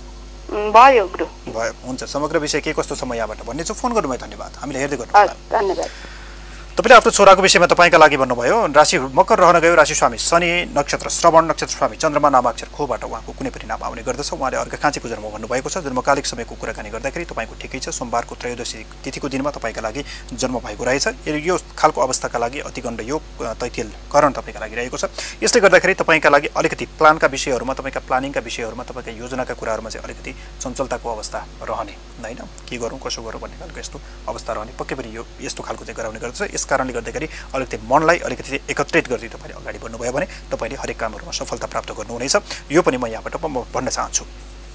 भयो गुरु भयो हुन्छ समग्र विषय के कस्तो छ म यहाँबाट भन्ने छु फोन गर्नुभयो धन्यवाद हामीले हेर्दै गर्नु धन्यवाद तपाईँले आफ्नो छोराको विषयमा तपाईँका लागि भन्नुभयो राशि मकर रहन गयो राशि स्वामी शनि नक्षत्र श्रवण नक्षत्र स्वामी चन्द्रमा नामाक्षर खोबाट उहाँको कुनै पनि नाम आउने गर्दछ उहाँले अर्घाखाँचीको जन्म भन्नुभएको छ जन्मकालिक समयको कुराकानी गर्दाखेरि तपाईँको ठिकै छ सोमबारको त्रयोदशी तिथिको दिनमा तपाईँका लागि जन्म भएको रहेछ यो खालको अवस्थाका लागि अतिगण्ड योग तैथिल करण तपाईँका लागि रहेको छ यसले गर्दाखेरि तपाईँका लागि अलिकति प्लानका विषयहरूमा तपाईँका प्लानिङका विषयहरूमा तपाईँका योजनाका कुराहरूमा चाहिँ अलिकति चञ्चलताको अवस्था रहने होइन के गरौँ कसो गरौँ भन्ने खालको यस्तो अवस्था रहने पक्कै पनि यो यस्तो खालको चाहिँ गराउने गर्दछ कारणले गर्दाखेरि अलिकति मनलाई अलिकति एकत्रित गर्दै तपाईँले अगाडि बढ्नुभयो भने तपाईँले हरेक कामहरूमा सफलता प्राप्त गर्नुहुनेछ यो पनि म यहाँबाट म भन्न चाहन्छु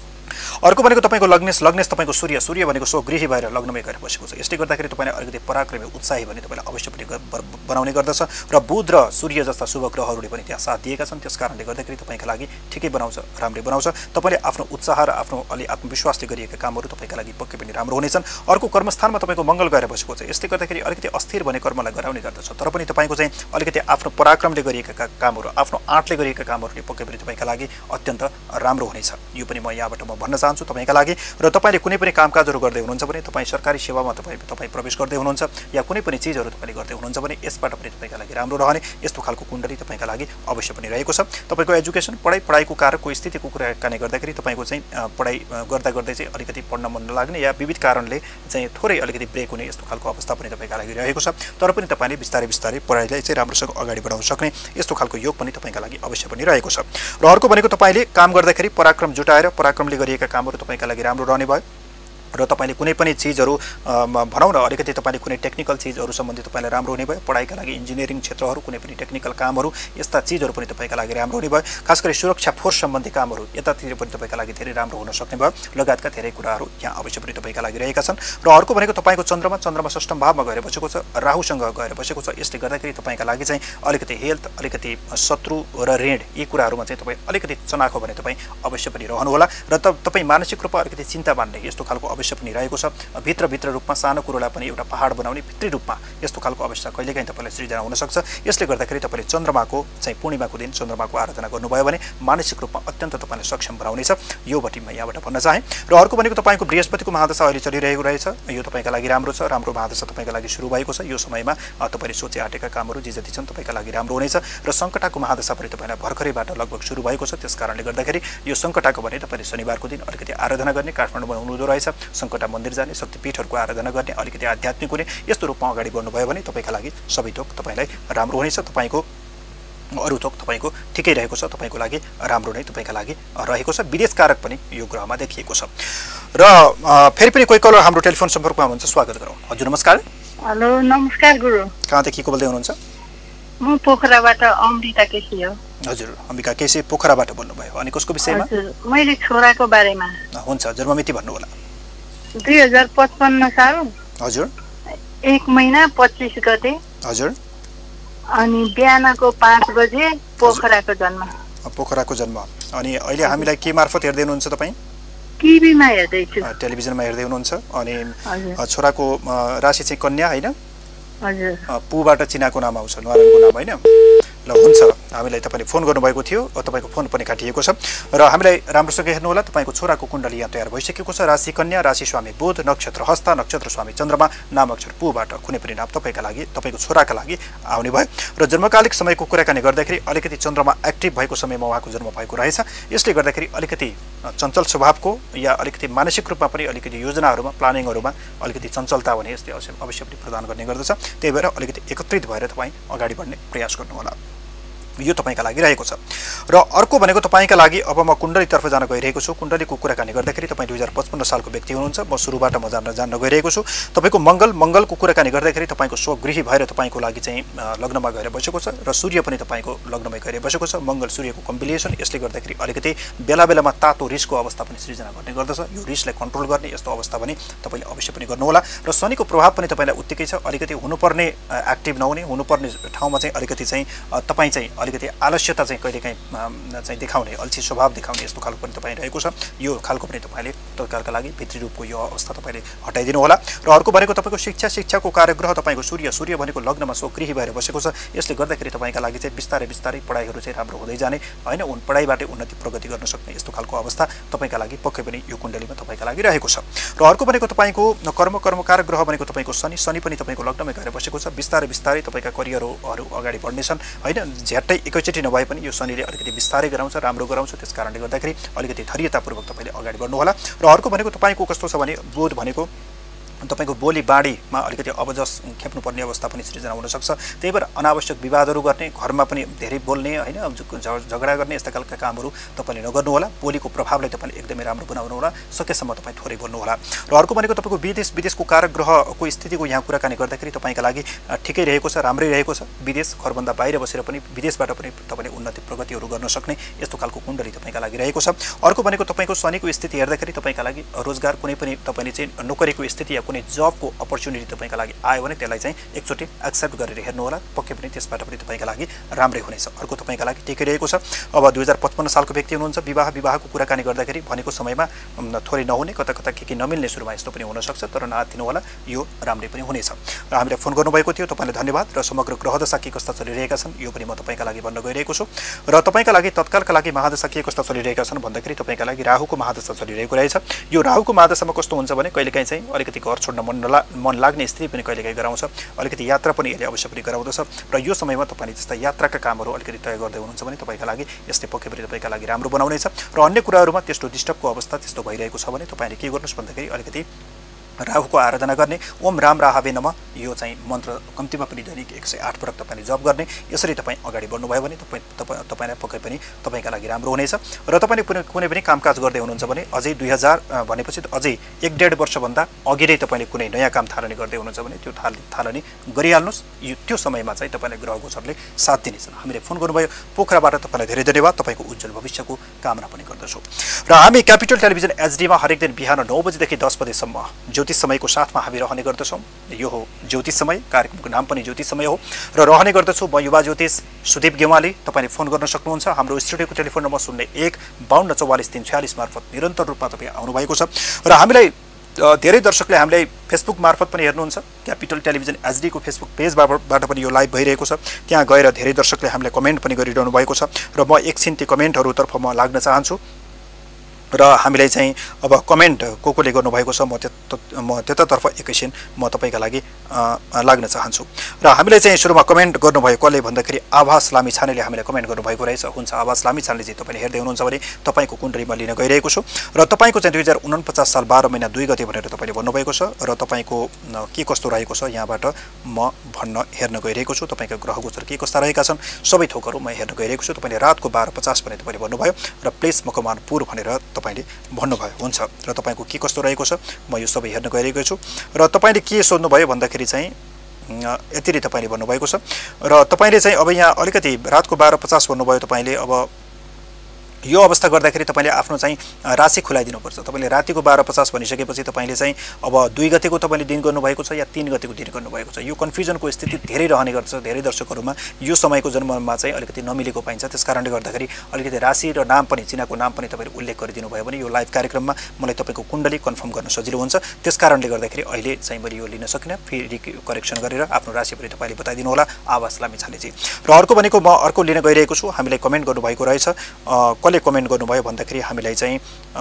अर्को भनेको तपाईँको लग्नेश लग्नेश तपाईँको सूर्य सूर्य भनेको स्वगृही भएर लग्नमै गएर बसेको छ यसले गर्दाखेरि तपाईँले अलिकति पराक्रमी उत्साही भने तपाईँलाई अवश्य पनि बनाउने गर्दछ र बुध र सूर्य जस्ता शुभ ग्रहहरूले पनि त्यहाँ साथ दिएका छन् त्यस कारणले गर्दाखेरि तपाईँका लागि ठिकै बनाउँछ राम्रै बनाउँछ तपाईँले आफ्नो उत्साह र आफ्नो अलि आत्मविश्वासले गरिएका कामहरू तपाईँका लागि पक्कै पनि राम्रो हुनेछन् अर्को कर्मस्थानमा तपाईँको मङ्गल गएर बसेको छ यसले गर्दाखेरि अलिकति अस्थिर भने कर्मलाई गराउने गर्दछ तर पनि तपाईँको चाहिँ अलिकति आफ्नो पराक्रमले गरिएका कामहरू आफ्नो आँटले गरिएका कामहरूले पक्कै पनि तपाईँका लागि अत्यन्त राम्रो हुनेछ यो पनि म यहाँबाट म भन्न चाहन्छु तपाईँका लागि र तपाईँले कुनै पनि कामकाजहरू गर्दै हुनुहुन्छ भने तपाईँ सरकारी सेवामा तपाईँ तपाईँ प्रवेश गर्दै हुनुहुन्छ या कुनै पनि चिजहरू तपाईँले गर्दै हुनुहुन्छ भने यसबाट पनि तपाईँका लागि राम्रो रहने यस्तो खालको कुण्डली तपाईँका लागि अवश्य पनि रहेको छ तपाईँको एजुकेसन पढाइ पढाइको कारकको स्थितिको कुराकानी गर्दाखेरि तपाईँको चाहिँ पढाइ गर्दा गर्दै चाहिँ अलिकति पढ्न मन नलाग्ने या विविध कारणले चाहिँ थोरै अलिकति ब्रेक हुने यस्तो खालको अवस्था पनि तपाईँका लागि रहेको छ तर पनि तपाईँले बिस्तारै बिस्तारै पढाइलाई चाहिँ राम्रोसँग अगाडि बढाउन सक्ने यस्तो खालको योग पनि तपाईँका लागि अवश्य पनि रहेको छ र अर्को भनेको तपाईँले काम गर्दाखेरि पराक्रम जुटाएर पराक्रमले गरिएका कामहरू तपाईँका लागि राम्रो रहने भयो र तपाईले कुनै पनि चीजहरु भनौं न अलिकति तपाईले कुनै टेक्निकल चीजहरु सम्बन्धी तपाईलाई राम्रो हुने भयो पढाइका लागि इन्जिनियरिङ क्षेत्रहरु कुनै पनि टेक्निकल कामहरु यस्ता चीजहरु पनि तपाईका लागि राम्रो हुने भयो खास गरी सुरक्षा फोर्स सम्बन्धी कामहरु यतातिर पनि तपाईका लागि धेरै राम्रो हुन सक्ने भयो लगायतका धेरै कुराहरु यहाँ अवश्य पनि तपाईका लागि रहेका छन् र अर्को भनेको तपाईको चन्द्रमा चन्द्रमा षष्ठम भावमा गएर बसेको छ राहुसँग गएर बसेको छ यसले गर्दाखेरि तपाईका लागि चाहिँ अलिकति हेल्थ अलिकति शत्रु र ऋण यी कुराहरुमा चाहिँ तपाई अलिकति चनाखो भने तपाई अवश्य पनि रहनु होला र तपाई मानसिक रूपमा अलिकति चिन्ता मान्ने यस्तो खालको अवश्य पनि रहेको छ। भित्रभित्र रूपमा सानो कुरोलाई पनि एउटा पहाड बनाउने भित्री रूपमा यस्तो खालको अवस्था कहिलेकाहीँ तपाईँलाई सृजना हुन सक्छ। यसले गर्दाखेरि तपाईँले चन्द्रमाको चाहिँ पूर्णिमाको दिन चन्द्रमाको आराधना गर्नुभयो भने मानसिक रूपमा अत्यन्त तपाईँलाई सक्षम बनाउनेछ, यो बटी म यहाँबाट भन्न चाहेँ। र अर्को भनेको तपाईँको बृहस्पतिको महादशा अहिले चलिरहेको रहेछ, यो तपाईँका लागि राम्रो छ। राम्रो महादशा तपाईँका लागि सुरु भएको छ। यो समयमा तपाईँले सोचे आँटेका कामहरू जे जति छन् तपाईँका लागि राम्रो हुनेछ। र सङ्कटाको महादशा पनि तपाईँलाई भर्खरैबाट लगभग सुरु भएको छ। त्यस कारणले गर्दाखेरि यो सङ्कटाको भने तपाईँले शनिबारको दिन अलिकति आराधना गर्ने, काठमाडौँमा हुनुहुँदो रहेछ, सङ्कटा मन्दिर जाने, शक्तिपीठहरूको आराधना गर्ने, अलिकति आध्यात्मिक हुने, यस्तो रूपमा अगाडि बढ्नुभयो भने तपाईँका लागि सबै थोक तपाईँलाई राम्रो हुनेछ। तपाईँको अरू थोक तपाईँको ठिकै रहेको छ, तपाईँको लागि राम्रो नै तपाईँका लागि रहेको छ। विदेश कारक पनि यो ग्रहमा देखिएको छ। र फेरि पनि कोही कलर हाम्रो टेलिफोन सम्पर्कमा हुनुहुन्छ, स्वागत गरौँ। हजुर नमस्कार। हेलो नमस्कार गुरु। कहाँदेखि को बोल्दै हुनुहुन्छ? म पोखराबाट अमृता केसी हो। हजुर अम्बिका केसी पोखराबाट बोल्नुभयो, अनि कसको विषयमा? हजुर मैले छोराको बारेमा। हुन्छ, जन्ममिति भन्नु होला। दुई हजार पचपन्न साल। हजुर। एक महिना पच्चिस गते। हजुर। अनि बिहानको पाँच बजे पोखराको जन्म। पोखराको जन्म। अनि अहिले हामीलाई के मार्फत हेर्दै हुनुहुन्छ तपाईँ? टिभीमा हेर्दैछु। टेलिभिजनमा हेर्दै हुनुहुन्छ। अनि छोराको राशि चाहिँ कन्या होइन? हजुर। पुबाट चिनाको नाम आउँछ, नारायणको नाम होइन? ल हुन्छ, हामीलाई तपाईँले फोन गर्नुभएको थियो, तपाईँको फोन पनि काटिएको छ। र हामीलाई राम्रोसँग हेर्नु होला। तपाईँको छोराको कुण्डली यहाँ तयार भइसकेको छ। राशि कन्या, राशि स्वामी बुध, नक्षत्र हस्ता, नक्षत्र स्वामी चन्द्रमा, नाम अक्षर पुबाट कुनै पनि नाम तपाईँका लागि, तपाईँको छोराका लागि आउने भयो। र जन्मकालिक समयको कुराकानी गर्दाखेरि अलिकति चन्द्रमा एक्टिभ भएको समयमा उहाँको जन्म भएको रहेछ। यसले गर्दाखेरि अलिकति चञ्चल स्वभावको या अलिकति मानसिक रूपमा पनि अलिकति योजनाहरूमा, प्लानिङहरूमा अलिकति चञ्चलता भने यसले अवश्य पनि प्रदान गर्ने गर्दछ। त्यही भएर अलिकति एकत्रित भएर तपाईँ अगाडि बढ्ने प्रयास गर्नुहोला, यो तपाईँका लागि रहेको छ। र अर्को भनेको तपाईँका लागि अब म कुण्डलीतर्फ जान गइरहेको छु। कुण्डलीको कुराकानी गर्दाखेरि तपाईँ दुई हजार पचपन्न सालको व्यक्ति हुनुहुन्छ। म सुरुबाट म जान्न जान्न गइरहेको छु। तपाईँको मङ्गल मङ्गलको कुराकानी गर्दाखेरि तपाईँको स्वगृही भएर तपाईँको लागि चाहिँ लग्नमा गएर बसेको छ। र सूर्य पनि तपाईँको लग्नमै गएर बसेको छ। मङ्गल सूर्यको कम्बिनेसन, यसले गर्दाखेरि अलिकति बेला बेलामा तातो रिसको अवस्था पनि सृजना गर्ने गर्दछ। यो रिसलाई कन्ट्रोल गर्ने यस्तो अवस्था पनि तपाईँले अवश्य पनि गर्नुहोला। र शनिको प्रभाव पनि तपाईँलाई उत्तिकै छ। अलिकति हुनुपर्ने एक्टिभ नहुने, हुनुपर्ने ठाउँमा चाहिँ अलिकति चाहिँ तपाईँ चाहिँ अलिकति आलस्यता चाहिँ कहिलेकाहीँ चाहिँ देखाउने, अल्छी स्वभाव देखाउने यस्तो खालको पनि तपाईँ रहेको छ। यो खालको पनि तपाईँले तत्कालका लागि भित्री रूपको यो अवस्था तपाईँले हटाइदिनु होला। र अर्को भनेको तपाईँको शिक्षा, शिक्षाको कार्यग्रह तपाईँको सूर्य, सूर्य भनेको लग्नमा स्वगृही भएर बसेको छ। यसले गर्दाखेरि तपाईँका लागि चाहिँ बिस्तारै बिस्तारै पढाइहरू चाहिँ राम्रो हुँदै जाने होइन, उन पढाइबाट उन्नति प्रगति गर्न सक्ने यस्तो खालको अवस्था तपाईँका लागि पक्कै पनि यो कुण्डलीमा तपाईँका लागि रहेको छ। र अर्को भनेको तपाईँको कर्म कर्म कार्यग्रह भनेको तपाईँको शनि, शनि पनि तपाईँको लग्नमै गएर बसेको छ। बिस्तारै बिस्तारै तपाईँका करियरहरू अगाडि बढ्नेछन् होइन। झ्याट्टै एकैचोटि नभए पनि यो शनिले अलिकति बिस्तारै गराउँछ, राम्रो गराउँछ। त्यस कारणले गर्दाखेरि अलिकति धैर्यतापूर्वक तपाईँले अगाडि बढ्नुहोला। र अर्को भनेको तपाईँको कस्तो छ भने बुध भनेको तपाईँको बोली बाढीमा अलिकति अबजस खेप्नुपर्ने अवस्था पनि सृजना हुनसक्छ। त्यही भएर अनावश्यक विवादहरू गर्ने, घरमा पनि धेरै बोल्ने होइन, झगडा गर्ने यस्ता खालका कामहरू तपाईँले नगर्नुहोला। बोलीको प्रभावलाई तपाईँले एकदमै राम्रो बनाउनु होला। सकेसम्म तपाईँ थोरै बोल्नुहोला। र अर्को भनेको तपाईँको विदेश, विदेशको कारग्रहको स्थितिको यहाँ कुराकानी गर्दाखेरि तपाईँका लागि ठिकै रहेको छ, राम्रै रहेको छ। विदेश घरभन्दा बाहिर बसेर पनि विदेशबाट पनि तपाईँले उन्नति प्रगतिहरू गर्न सक्ने यस्तो खालको कुण्डली तपाईँका लागि रहेको छ। अर्को भनेको तपाईँको शनिको स्थिति हेर्दाखेरि तपाईँका लागि रोजगार, कुनै पनि तपाईँले चाहिँ नोकरीको स्थिति या कुनै जबको अपर्च्युनिटी तपाईँका लागि आयो भने त्यसलाई चाहिँ एकचोटि एक्सेप्ट गरेर हेर्नु होला। पक्कै पनि त्यसबाट पनि तपाईँका लागि राम्रै हुनेछ। अर्को तपाईँका लागि ठिकै रहेको छ। अब दुई हजार पचपन्न सालको व्यक्ति हुनुहुन्छ। विवाह विवाहको कुराकानी गर्दाखेरि भनेको समयमा थोरै नहुने, कता कता के के नमिल्ने सुरुमा यस्तो पनि हुनसक्छ, तर नआत्तिनु होला, यो राम्रै पनि हुनेछ। र हामीलाई फोन गर्नुभएको थियो, तपाईँलाई धन्यवाद। र समग्र ग्रहदशा के कस्ता चलिरहेका छन् यो पनि म तपाईँका लागि भन्न गइरहेको छु। र तपाईँका लागि तत्कालका लागि महादशा के कस्ता चलिरहेका छन् भन्दाखेरि तपाईँका लागि राहुको महादशा चलिरहेको रहेछ। यो राहुको महादशामा कस्तो हुन्छ भने कहिलेकाहीँ चाहिँ अलिकति घर छोड्न मन नला मन लाग्ने स्थिति पनि कहिलेकाहीँ गराउँछ। अलिकति यात्रा पनि यसले अवश्य पनि गराउँदछ। र यो समयमा तपाईँले जस्ता यात्राका कामहरू अलिकति तय गर्दै हुनुहुन्छ भने तपाईँका लागि यसले पक्कै पनि तपाईँका लागि राम्रो बनाउनेछ। र अन्य कुराहरूमा त्यस्तो डिस्टर्बको अवस्था त्यस्तो भइरहेको छ भने तपाईँले के गर्नुहोस् भन्दाखेरि अलिकति राहुको आराधना गर्ने, ओम राम राहावे नमः यो चाहिँ मन्त्र कम्तीमा पनि दैनिक एक सय आठ पटक तपाईँले जप गर्ने। यसरी तपाईँ अगाडि बढ्नुभयो भने तपाईँ तपाईँ तपाईँलाई पक्कै पनि तपाईँका लागि राम्रो हुनेछ। र तपाईँले कुनै कुनै पनि कामकाज गर्दै हुनुहुन्छ भने अझै दुई हजार भनेपछि अझै एक डेढ वर्षभन्दा अघि नै तपाईँले कुनै नयाँ काम थालनी गर्दै हुनुहुन्छ भने त्यो थाल थालनी गरिहाल्नुहोस्। यो त्यो समयमा चाहिँ तपाईँलाई ग्रह गोचरले साथ दिनेछन्। हामीले फोन गर्नुभयो पोखराबाट, तपाईँलाई धेरै धन्यवाद। तपाईँको उज्जवल भविष्यको कामना पनि गर्दछौँ। र हामी क्यापिटल टेलिभिजन एचडीमा हरेक दिन बिहान नौ बजीदेखि दस बजेसम्म ज्योतिष समयको साथमा हामी रहने गर्दछौँ। यो हो ज्योतिष समय, कार्यक्रमको नाम पनि ज्योतिष समय हो। र रहने गर्दछु म युवा ज्योतिष सुदीप गेवाली। तपाईँले फोन गर्न सक्नुहुन्छ। हाम्रो स्टुडियोको टेलिफोन नम्बर शून्य एक बाहन्न चौवालिस तिन छयालिस मार्फत निरन्तर रूपमा तपाईँ आउनुभएको छ। र हामीलाई धेरै दर्शकले हामीलाई फेसबुक मार्फत पनि हेर्नुहुन्छ क्यापिटल टेलिभिजन एचडी को फेसबुक पेजबाट पनि यो लाइभ भइरहेको छ त्यहाँ गएर धेरै दर्शकले हामीलाई कमेन्ट पनि गरिरहनु भएको छ र म एकछिन ती कमेन्टहरुतर्फ म लाग्न चाहन्छु र हामीलाई चाहिँ अब कमेन्ट को कोले गर्नु भएको छ म म त्यतातर्फ एकैछिन म तपाईका लागि लाग्न चाहन्छु र हामीलाई चाहिँ सुरुमा कमेन्ट गर्नुभयो कसले भन्दाखेरि आभास लामी छानेले हामीलाई कमेन्ट गर्नुभएको रहेछ हुन्छ आभास लामी छानेले चाहिँ तपाईले हेर्दै हुनुहुन्छ भने तपाईको कुण्डलीमा लिन गइरहेको छु र तपाईको चाहिँ दुई हजार उनन्पचास साल बाह्र महिना दुई गते भनेर तपाईले भन्नुभएको छ र तपाईको के कस्तो रहेको छ यहाँबाट म भन्न हेर्न गइरहेको छु तपाईका ग्रह गोचर के कस्ता रहेका छन् सबै थोकहरु म हेर्न गइरहेको छु तपाईले रातको बाह्र पचास भने तपाईले भन्नुभयो र प्लेस मकवानपुर भनेर तपाईले भन्नुभयो हुन्छ र तपाईको के कस्तो रहेको छ म यो सबै हेर्न गइरहेको छु र तपाईले के सोध्नु भयो भन्दाखेरि चाहिँ यतिले तपाईले भन्नुभएको छ र तपाईले चाहिँ अब यहाँ अलिकति रातको बाह्र पचास भन्नुभयो तपाईले अब यो अवस्था गर्दाखेरि तपाईले आफ्नो चाहिँ राशि खुलाइदिनु पर्छ तपाईले रातिको बाह्र पचास भनिसकेपछि तपाईले चाहिँ अब दुई गतेको तपाईले दिन गर्नु भएको छ या तीन गतेको दिन गर्नु भएको छ यो कन्फ्युजनको स्थिति धेरै रहने गर्छ धेरै दर्शकहरुमा यो समयको जन्ममा चाहिँ अलिकति नमिलेको पाइन्छ त्यसकारणले गर्दाखेरि अलिकति राशि र नाम पनि चिनाको नाम पनि तपाईले उल्लेख गरिदिनु भयो भने यो लाइभ कार्यक्रममा मलाई तपाईको कुण्डली कन्फर्म गर्न सजिलो हुन्छ त्यसकारणले गर्दाखेरि अहिले चाहिँ मैले यो लिन सकिन फेरि करेक्सन गरेर आफ्नो राशि पनि तपाईले बताइदिनु होला आवाज लामी छानेजी र अर्को भनेको म अर्को लिन गइरहेको छु हामीलाई कमेन्ट गर्नु भएको रहेछ कसले कमेन्ट गर्नुभयो भन्दाखेरि हामीलाई चाहिँ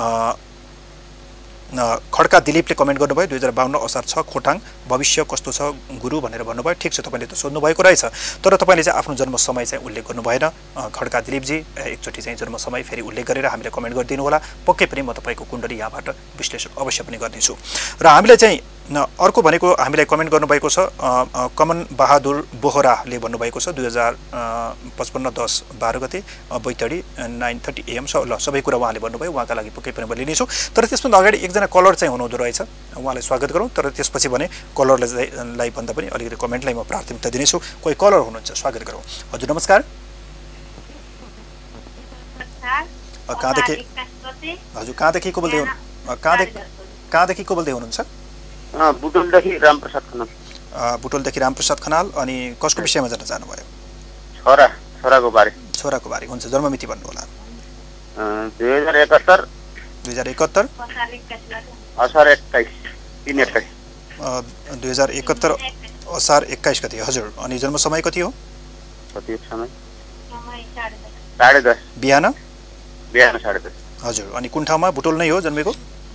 खड्का दिलीपले कमेन्ट गर्नुभयो दुई हजार बाउन्न असार छ खोटाङ भविष्य कस्तो छ गुरु भनेर भन्नुभयो ठीक छ तपाईले त सोध्नु भएको रहेछ तर तपाईले चाहिँ आफ्नो जन्म समय चाहिँ उल्लेख गर्नु भएन खड्का दिलीपजी एकचोटी चाहिँ जन्म समय फेरि उल्लेख गरेर हामीले कमेन्ट गरिदिनु होला पक्कै पनि म तपाईको कुण्डली यहाँबाट विश्लेषण अवश्य पनि गर्नेछु र हामीले चाहिँ अर्को भनेको हामीलाई कमेन्ट गर्नुभएको छ कमन बहादुर बोहराले भन्नुभएको छ दुई हजार पचपन्न दस बाह्र गते बैतडी नाइन थर्टी एएम छ ल सबै कुरा उहाँले भन्नुभयो उहाँका लागि पक्कै पनि म लिनेछु तर त्यसभन्दा अगाडि एकजना कलर चाहिँ हुनुहुँदो रहेछ उहाँलाई स्वागत गरौँ तर त्यसपछि भने कलरलाई भन्दा पनि अलिकति कमेन्टलाई म प्राथमिकता दिनेछु कोही कलर हुनुहुन्छ स्वागत गरौँ हजुर नमस्कार कहाँदेखि हजुर कहाँदेखि को बोल्दै कहाँदेखि कहाँदेखि को बोल्दै हुनुहुन्छ बुटोलदेखि रामप्रसाद खनाल बुटोलदेखि रामप्रसाद खनाल अनि कसको विषयमा जान्न चाहनुभयो छोरा छोराको बारे छोराको बारे हुन्छ जन्ममिति भन्नु होला दुई हजार एकहत्तर दुई हजार एकहत्तर असार एक्काइस तीन एक्काइस दुई हजार एकहत्तर असार एक्काइस गते हजुर अनि जन्म समय कति हो कति समय साढे दस बिहान बिहान साढे दस हजुर अनि कुन ठाउँमा बुटोल नै हो जन्मेको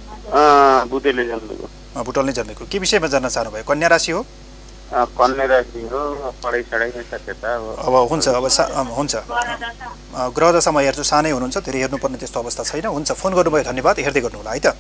बुटोलले जन्मेको बुटोल नै जन्मेको के विषयमा जान्न चाहनुभयो कन्या राशि हो कन्या राशि हो पढाइ सढाइमा सचेता हो अब हुन्छ अब हुन्छ ग्रह दशामा हेर्छु सानै हुनुहुन्छ धेरै हेर्नुपर्ने त्यस्तो अवस्था छैन हुन्छ फोन गर्नुभयो धन्यवाद हेर्दै गर्नु होला है त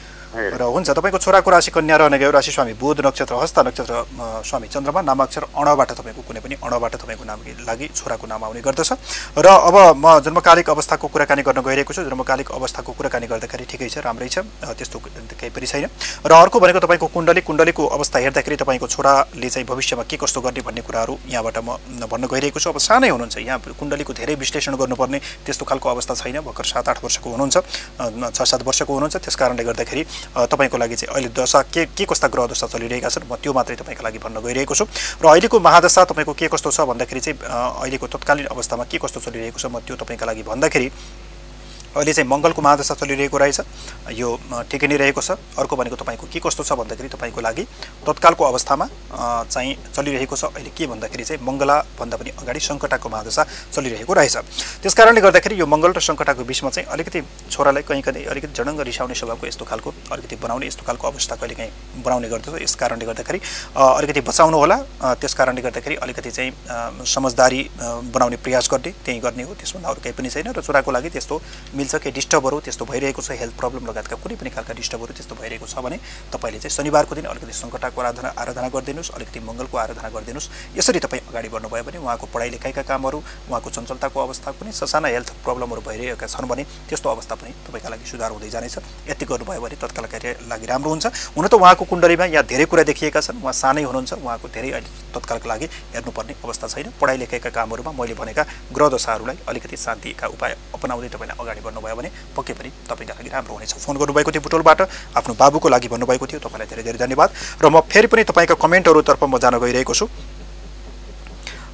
र हुन्छ तपाईको छोराको राशि कन्या रहने गयो राशि स्वामी बुध नक्षत्र हस्ता नक्षत्र स्वामी चन्द्रमा नामाक्षर अणबाट तपाईको कुनै पनि अणबाट तपाईको नामको लागि छोराको नाम आउने गर्दछ र अब म जन्मकालिक अवस्थाको कुराकानी गर्न गइरहेको छु जन्मकालिक अवस्थाको कुराकानी गर्दाखेरि ठिकै छ राम्रै छ त्यस्तो केही पनि छैन र अर्को भनेको तपाईको कुण्डली कुण्डलीको अवस्था हेर्दाखेरि तपाईको छोराले चाहिँ भविष्यमा के कस्तो गर्ने भन्ने कुराहरू यहाँबाट म भन्न गइरहेको छु अब सानै हुनुहुन्छ यहाँ कुण्डलीको धेरै विश्लेषण गर्नुपर्ने त्यस्तो खालको अवस्था छैन भर्खर सात आठ वर्षको हुनुहुन्छ छ सात वर्षको हुनुहुन्छ त्यसकारणले गर्दाखेरि तपाईको लागि चाहिँ अहिले दशा के के कस्ता ग्रह दशा चलिरहेका छन् म त्यो मात्रै तपाईको लागि भन्न गइरहेको छु र अहिलेको महादशा तपाईको के कस्तो छ भन्दाखेरि चाहिँ अहिलेको तत्कालीन अवस्थामा के कस्तो चलिरहेको छ म त्यो तपाईका लागि भन्दाखेरि अहिले चाहिँ मंगलको महादशा चलिरहेको रहेछ यो ठिकै नै रहेको छ अर्को भनेको तपाईको के कस्तो छ भन्दाखेरि तपाईको लागि तत्कालको अवस्थामा चाहिँ चलिरहेको छ अहिले के भन्दाखेरि चाहिँ मंगला भन्दा पनि अगाडि संकटाको महादशा चलिरहेको रहेछ त्यसकारणले गर्दाखेरि यो मंगल र संकटाको बीचमा चाहिँ अलिकति छोरालाई कहीं कहीं अलिकति जडङ्ग रिसाउने स्वभावको यस्तो खालको अलिकति बनाउने यस्तो खालको अवस्था कहिले कहीं बनाउने गर्दछ यस कारणले गर्दाखेरि अलिकति बचाउनु होला त्यसकारणले गर्दाखेरि अलिकति चाहिँ समझदारी बनाउने प्रयास गर्ने त्यही गर्ने हो त्यसभन्दा अरु केही पनि छैन र छोराको लागि त्यस्तो मिल्छ के डिस्टर्बहरु त्यस्तो भइरहेको छ हेल्थ प्रब्लम लगायतका कुनै पनि खालका डिस्टर्बहरु त्यस्तो भइरहेको छ भने तपाईले चाहिँ शनिबारको दिन अलिकति संकटाको आराधना आराधना गर्दिनुस् अलिकति मंगलको आराधना गर्दिनुस् यसरी तपाई अगाडि बढ्नु भयो भने उहाँको पढाइ लेखाइका कामहरु उहाँको चञ्चलताको अवस्था पनि ससाना हेल्थ प्रब्लमहरु भइरहेका छन् भने त्यस्तो अवस्था पनि तपाईका लागि सुधार हुँदै जानेछ यति गर्नु भयो भने तत्कालका लागि राम्रो हुन्छ हुन त उहाँको कुण्डलीमा यहाँ धेरै कुरा देखिएका छन् उहाँ सानै हुनुहुन्छ उहाँको धेरै तत्कालका लागि हेर्नुपर्ने अवस्था छैन पढाइ लेखाइका कामहरुमा मैले भनेका ग्रह दशाहरुलाई अलिकति शान्तिका उपाय अपनाउँदै तपाईले अगाडि बढ्नु भयो भने पक्कै पनि तपाईका लागि राम्रो हुनेछ फोन गर्नुभएको थियो बुटोलबाट आफ्नो बाबुको लागि भन्नुभएको थियो तपाईलाई धेरै धेरै धन्यवाद र म फेरि पनि तपाईका कमेन्टहरु तर्फ म जान गइरहेको छु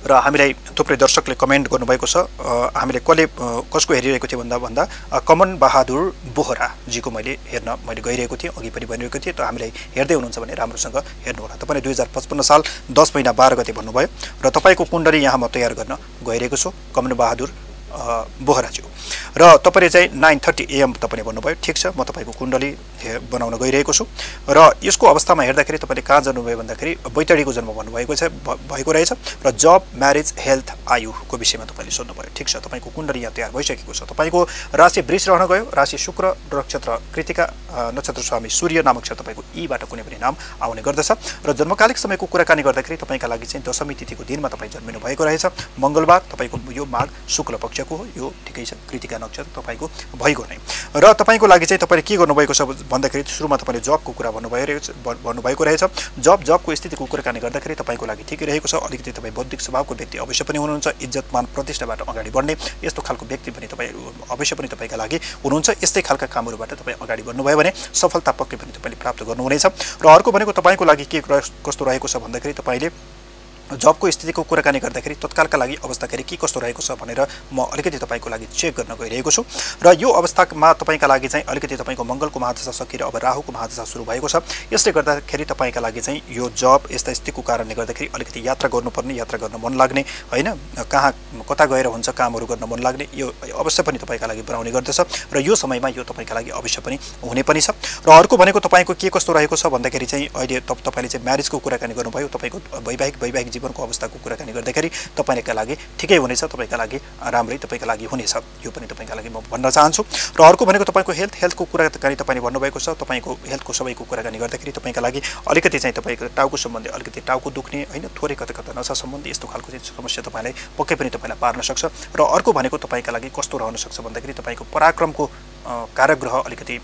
र हामीलाई थुप्रै दर्शकले कमेन्ट गर्नुभएको छ। हामीले कसले कसको हेरिरहेको थिएँ भन्दा भन्दा कमन बहादुर बोहराजीको मैले हेर्न मैले गइरहेको थिएँ, अघि पनि भनिरहेको थिएँ। त हामीलाई हेर्दै हुनुहुन्छ भने राम्रोसँग हेर्नुहोला। तपाईँले दुई हजार पचपन्न साल दस महिना बाह्र गते भन्नुभयो र तपाईँको कुण्डली यहाँ म तयार गर्न गइरहेको छु कमन बहादुर बोहराज्यू। र तपाईँले चाहिँ नाइन थर्टी एएम तपाईँले भन्नुभयो, ठिक छ, म तपाईँको कुण्डली बनाउन गइरहेको छु। र यसको अवस्थामा हेर्दाखेरि तपाईँले कहाँ जन्मनुभयो भन्दाखेरि बैतडीको जन्म भन्नुभएको छ भएको रहेछ र जब, म्यारेज, हेल्थ, आयुको विषयमा तपाईँले सोध्नुभयो, ठिक छ। तपाईँको कुण्डली यहाँ तयार भइसकेको छ। तपाईँको राशि वृष रहन गयो, राशि शुक्र, नक्षत्र कृतिका, नक्षत्र स्वामी सूर्य नामक छ। तपाईँको यीबाट कुनै पनि नाम आउने गर्दछ। र जन्मकालिक समयको कुराकानी गर्दाखेरि तपाईँका लागि चाहिँ दशमी तिथिको दिनमा तपाईँ जन्मिनु भएको रहेछ, मङ्गलबार। तपाईँको यो माघ शुक्ल पक्षको हो, यो ठिकै छ, कृतिका नक्षत्र तपाईँको भइगयो नै। र तपाईँको लागि चाहिँ तपाईँले के गर्नुभएको छ भन्दाखेरि सुरुमा तपाईँले जबको कुरा भन्नुभयो रहेछ भन्नुभएको रहेछ। जब जबको स्थितिको कुराकानी गर्दाखेरि तपाईँको लागि ठिकै रहेको छ। अलिकति तपाईँ बौद्धिक स्वभावको व्यक्ति अवश्य पनि हुनुहुन्छ, इज्जतमान प्रतिष्ठाबाट अगाडि बढ्ने यस्तो खालको व्यक्ति पनि तपाईँ अवश्य पनि तपाईँका लागि हुनुहुन्छ। यस्तै खालका कामहरूबाट तपाईँ अगाडि बढ्नुभयो भने सफलता पक्कै पनि तपाईँले प्राप्त गर्नुहुनेछ। र अर्को भनेको तपाईँको लागि के कस्तो रहेको छ भन्दाखेरि तपाईँले जबको स्थितिको कुराकानी गर्दाखेरि तत्कालका लागि अवस्थाखेरि के कस्तो रहेको छ भनेर म अलिकति तपाईँको लागि चेक गर्न गइरहेको छु। र यो अवस्थामा तपाईँका लागि चाहिँ अलिकति तपाईँको मङ्गलको महादशा सकिएर अब राहुको महादशा सुरु भएको छ। यसले गर्दाखेरि तपाईँका लागि चाहिँ यो जब यस्ता स्थितिको कारणले गर्दाखेरि अलिकति यात्रा गर्नुपर्ने, यात्रा गर्न मन लाग्ने, होइन, कहाँ कता गएर हुन्छ कामहरू गर्न मन लाग्ने, यो अवश्य पनि तपाईँका लागि बनाउने गर्दछ। र यो समयमा यो तपाईँका लागि अवश्य पनि हुने पनि छ। र अर्को भनेको तपाईँको के कस्तो रहेको छ भन्दाखेरि चाहिँ अहिले तपाईँले चाहिँ म्यारेजको कुराकानी गर्नुभयो, तपाईँको वैवाहिक वैवाहिक जीवनको अवस्थाको कुराकानी गर्दाखेरि तपाईँका लागि ठिकै हुनेछ, तपाईँका लागि राम्रै तपाईँका लागि हुनेछ, यो पनि तपाईँका लागि म भन्न चाहन्छु। र अर्को भनेको तपाईँको हेल्थ हेल्थको कुराकानी तपाईँले भन्नुभएको छ। तपाईँको हेल्थको सबैको कुराकानी गर्दाखेरि तपाईँका लागि अलिकति चाहिँ तपाईँको टाउको सम्बन्धी अलिकति टाउको दुख्ने, होइन, थोरै कता कता नसा सम्बन्धी यस्तो खालको चाहिँ समस्या तपाईँलाई पक्कै पनि तपाईँलाई पार्न सक्छ। र अर्को भनेको तपाईँका लागि कस्तो रहन सक्छ भन्दाखेरि तपाईँको पराक्रमको कारकग्रह अलिकति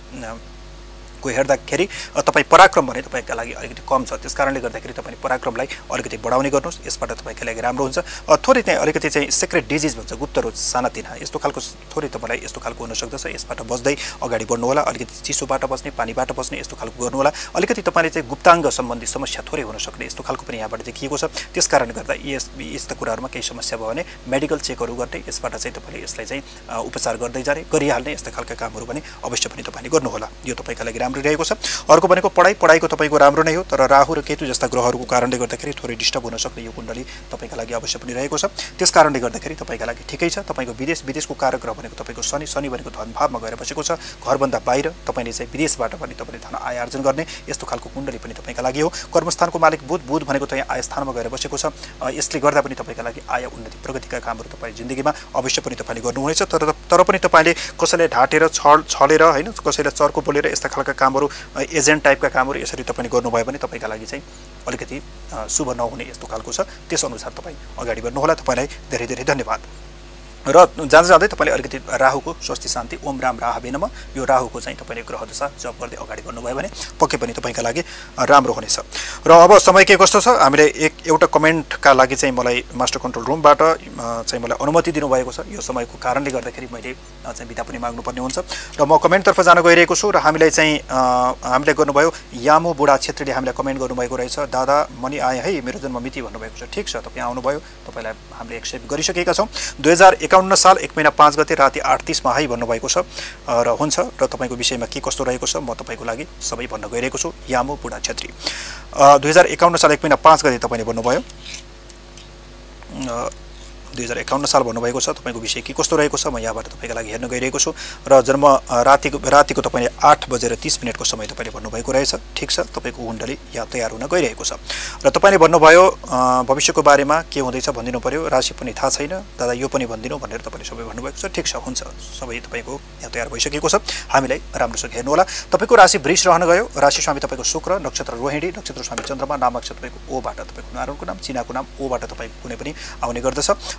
को हेर्दाखेरि तपाईँ पराक्रम भने तपाईँका लागि अलिकति कम छ। त्यस कारणले गर्दाखेरि तपाईँले पराक्रमलाई अलिकति बढाउने गर्नुहोस्, यसबाट तपाईँका लागि राम्रो हुन्छ। थोरै चाहिँ अलिकति चाहिँ सिक्रेट डिजिज भन्छ, गुप्त रोग, सानातिना यस्तो खालको थोरै तपाईँलाई यस्तो खालको हुन सक्दछ। यसबाट बस्दै अगाडि बढ्नु होला, अलिकति चिसोबाट बस्ने, पानीबाट बस्ने यस्तो खालको गर्नु होला। अलिकति तपाईँले चाहिँ गुप्ताङ्ग सम्बन्धी समस्या थोरै हुन सक्ने यस्तो खालको पनि यहाँबाट देखिएको छ। त्यस कारणले गर्दा यस यस्ता कुराहरूमा केही समस्या भयो भने मेडिकल चेकहरू गर्ने, यसबाट चाहिँ तपाईँले यसलाई चाहिँ उपचार गर्दै जाने गरिहाल्ने यस्ता खालका कामहरू पनि अवश्य पनि तपाईँले गर्नुहोला। यो तपाईँका लागि राम्रो रहेको छ। अर्को भनेको पढाइ पढाइको तपाईँको राम्रो नै हो, तर राहु र केतु जस्ता ग्रहहरूको कारणले गर्दाखेरि थोरै डिस्टर्ब हुन सक्ने यो कुण्डली तपाईँका लागि अवश्य पनि रहेको छ। त्यस कारणले गर्दाखेरि तपाईँका लागि ठिकै छ। तपाईँको विदेश विदेशको कारक भनेको तपाईँको शनि शनि भनेको धनभावमा गएर बसेको छ, घरभन्दा बाहिर तपाईँले चाहिँ विदेशबाट पनि तपाईँले धन आय आर्जन गर्ने यस्तो खालको कुण्डली पनि तपाईँका लागि हो। कर्मस्थानको मालिक बुध बुध भनेको चाहिँ आय स्थानमा गएर बसेको छ। यसले गर्दा पनि तपाईँका लागि आय उन्नति प्रगतिका कामहरू तपाईँ जिन्दगीमा अवश्य पनि तपाईँले गर्नुहुनेछ। तर तर पनि तपाईँले कसैलाई ढाँटेर छल छलेर, होइन, कसैलाई चर्को बोलेर यस्ता खालका कामहरू, एजेन्ट टाइपका कामहरू यसरी तपाईँले गर्नुभयो भने तपाईँका लागि चाहिँ अलिकति शुभ नहुने यस्तो खालको छ। त्यसअनुसार तपाईँ अगाडि बढ्नुहोला। तपाईँलाई धेरै धेरै धन्यवाद। र जाँदा जाँदै तपाईँले अलिकति राहुको स्वस्ति शान्ति ओम राम राहवे नमः यो राहुको चाहिँ तपाईँले ग्रह दशा जप गर्दै अगाडि बढ्नुभयो भने पक्कै पनि तपाईँका लागि राम्रो हुनेछ। र अब समय के कस्तो छ, हामीले एक एउटा कमेन्टका लागि चाहिँ मलाई मास्टर कन्ट्रोल रुमबाट चाहिँ मलाई अनुमति दिनुभएको छ। यो समयको कारणले गर्दाखेरि मैले चाहिँ बिदा पनि माग्नुपर्ने हुन्छ र म कमेन्टतर्फ जान गइरहेको छु। र हामीलाई चाहिँ हामीले गर्नुभयो यामो बुढा छेत्रीले हामीलाई कमेन्ट गर्नुभएको रहेछ, दादा मनी आए है, मेरो जन्म मिति भन्नुभएको छ। ठिक छ, तपाईँ आउनुभयो, तपाईँलाई हामीले एक्सेप्ट गरिसकेका छौँ। दुई हजार एकाउन्न साल एक महिना पाँच गते राति आठ तिसमा है भन्नुभएको छ र हुन्छ। र तपाईँको विषयमा के कस्तो रहेको छ म तपाईँको लागि सबै भन्न गइरहेको छु। यामो बुढा छेत्री दुई हजार एकाउन्न साल एक महिना पाँच गते तपाईँले भन्नुभयो, दुई हजार एकाउन्न साल भन्नुभएको छ। तपाईँको विषय के कस्तो रहेको छ म यहाँबाट तपाईँका लागि हेर्न गइरहेको छु। र जन्म रातिको रातिको तपाईँले आठ बजेर तिस मिनटको समय तपाईँले भन्नुभएको रहेछ। ठिक छ, तपाईँको कुण्डली यहाँ तयार हुन गइरहेको छ। र तपाईँले भन्नुभयो भविष्यको बारेमा के हुँदैछ भनिदिनु पर्यो, राशि पनि थाहा छैन दादा, यो पनि भनिदिनु भनेर तपाईँले सबै भन्नुभएको छ। ठिक छ, हुन्छ, सबै तपाईँको यहाँ तयार भइसकेको छ। हामीलाई राम्रोसँग हेर्नु होला। तपाईँको राशि वृष रहन गयो, राशि स्वामी तपाईँको शुक्र, नक्षत्र रोहिणी, नक्षत्र स्वामी चन्द्रमा, नाम अक्षर तपाईँको ओबाट, तपाईँको नारायणको नाम, चिनाको नाम ओबाट तपाईँको कुनै पनि आउने गर्दछ।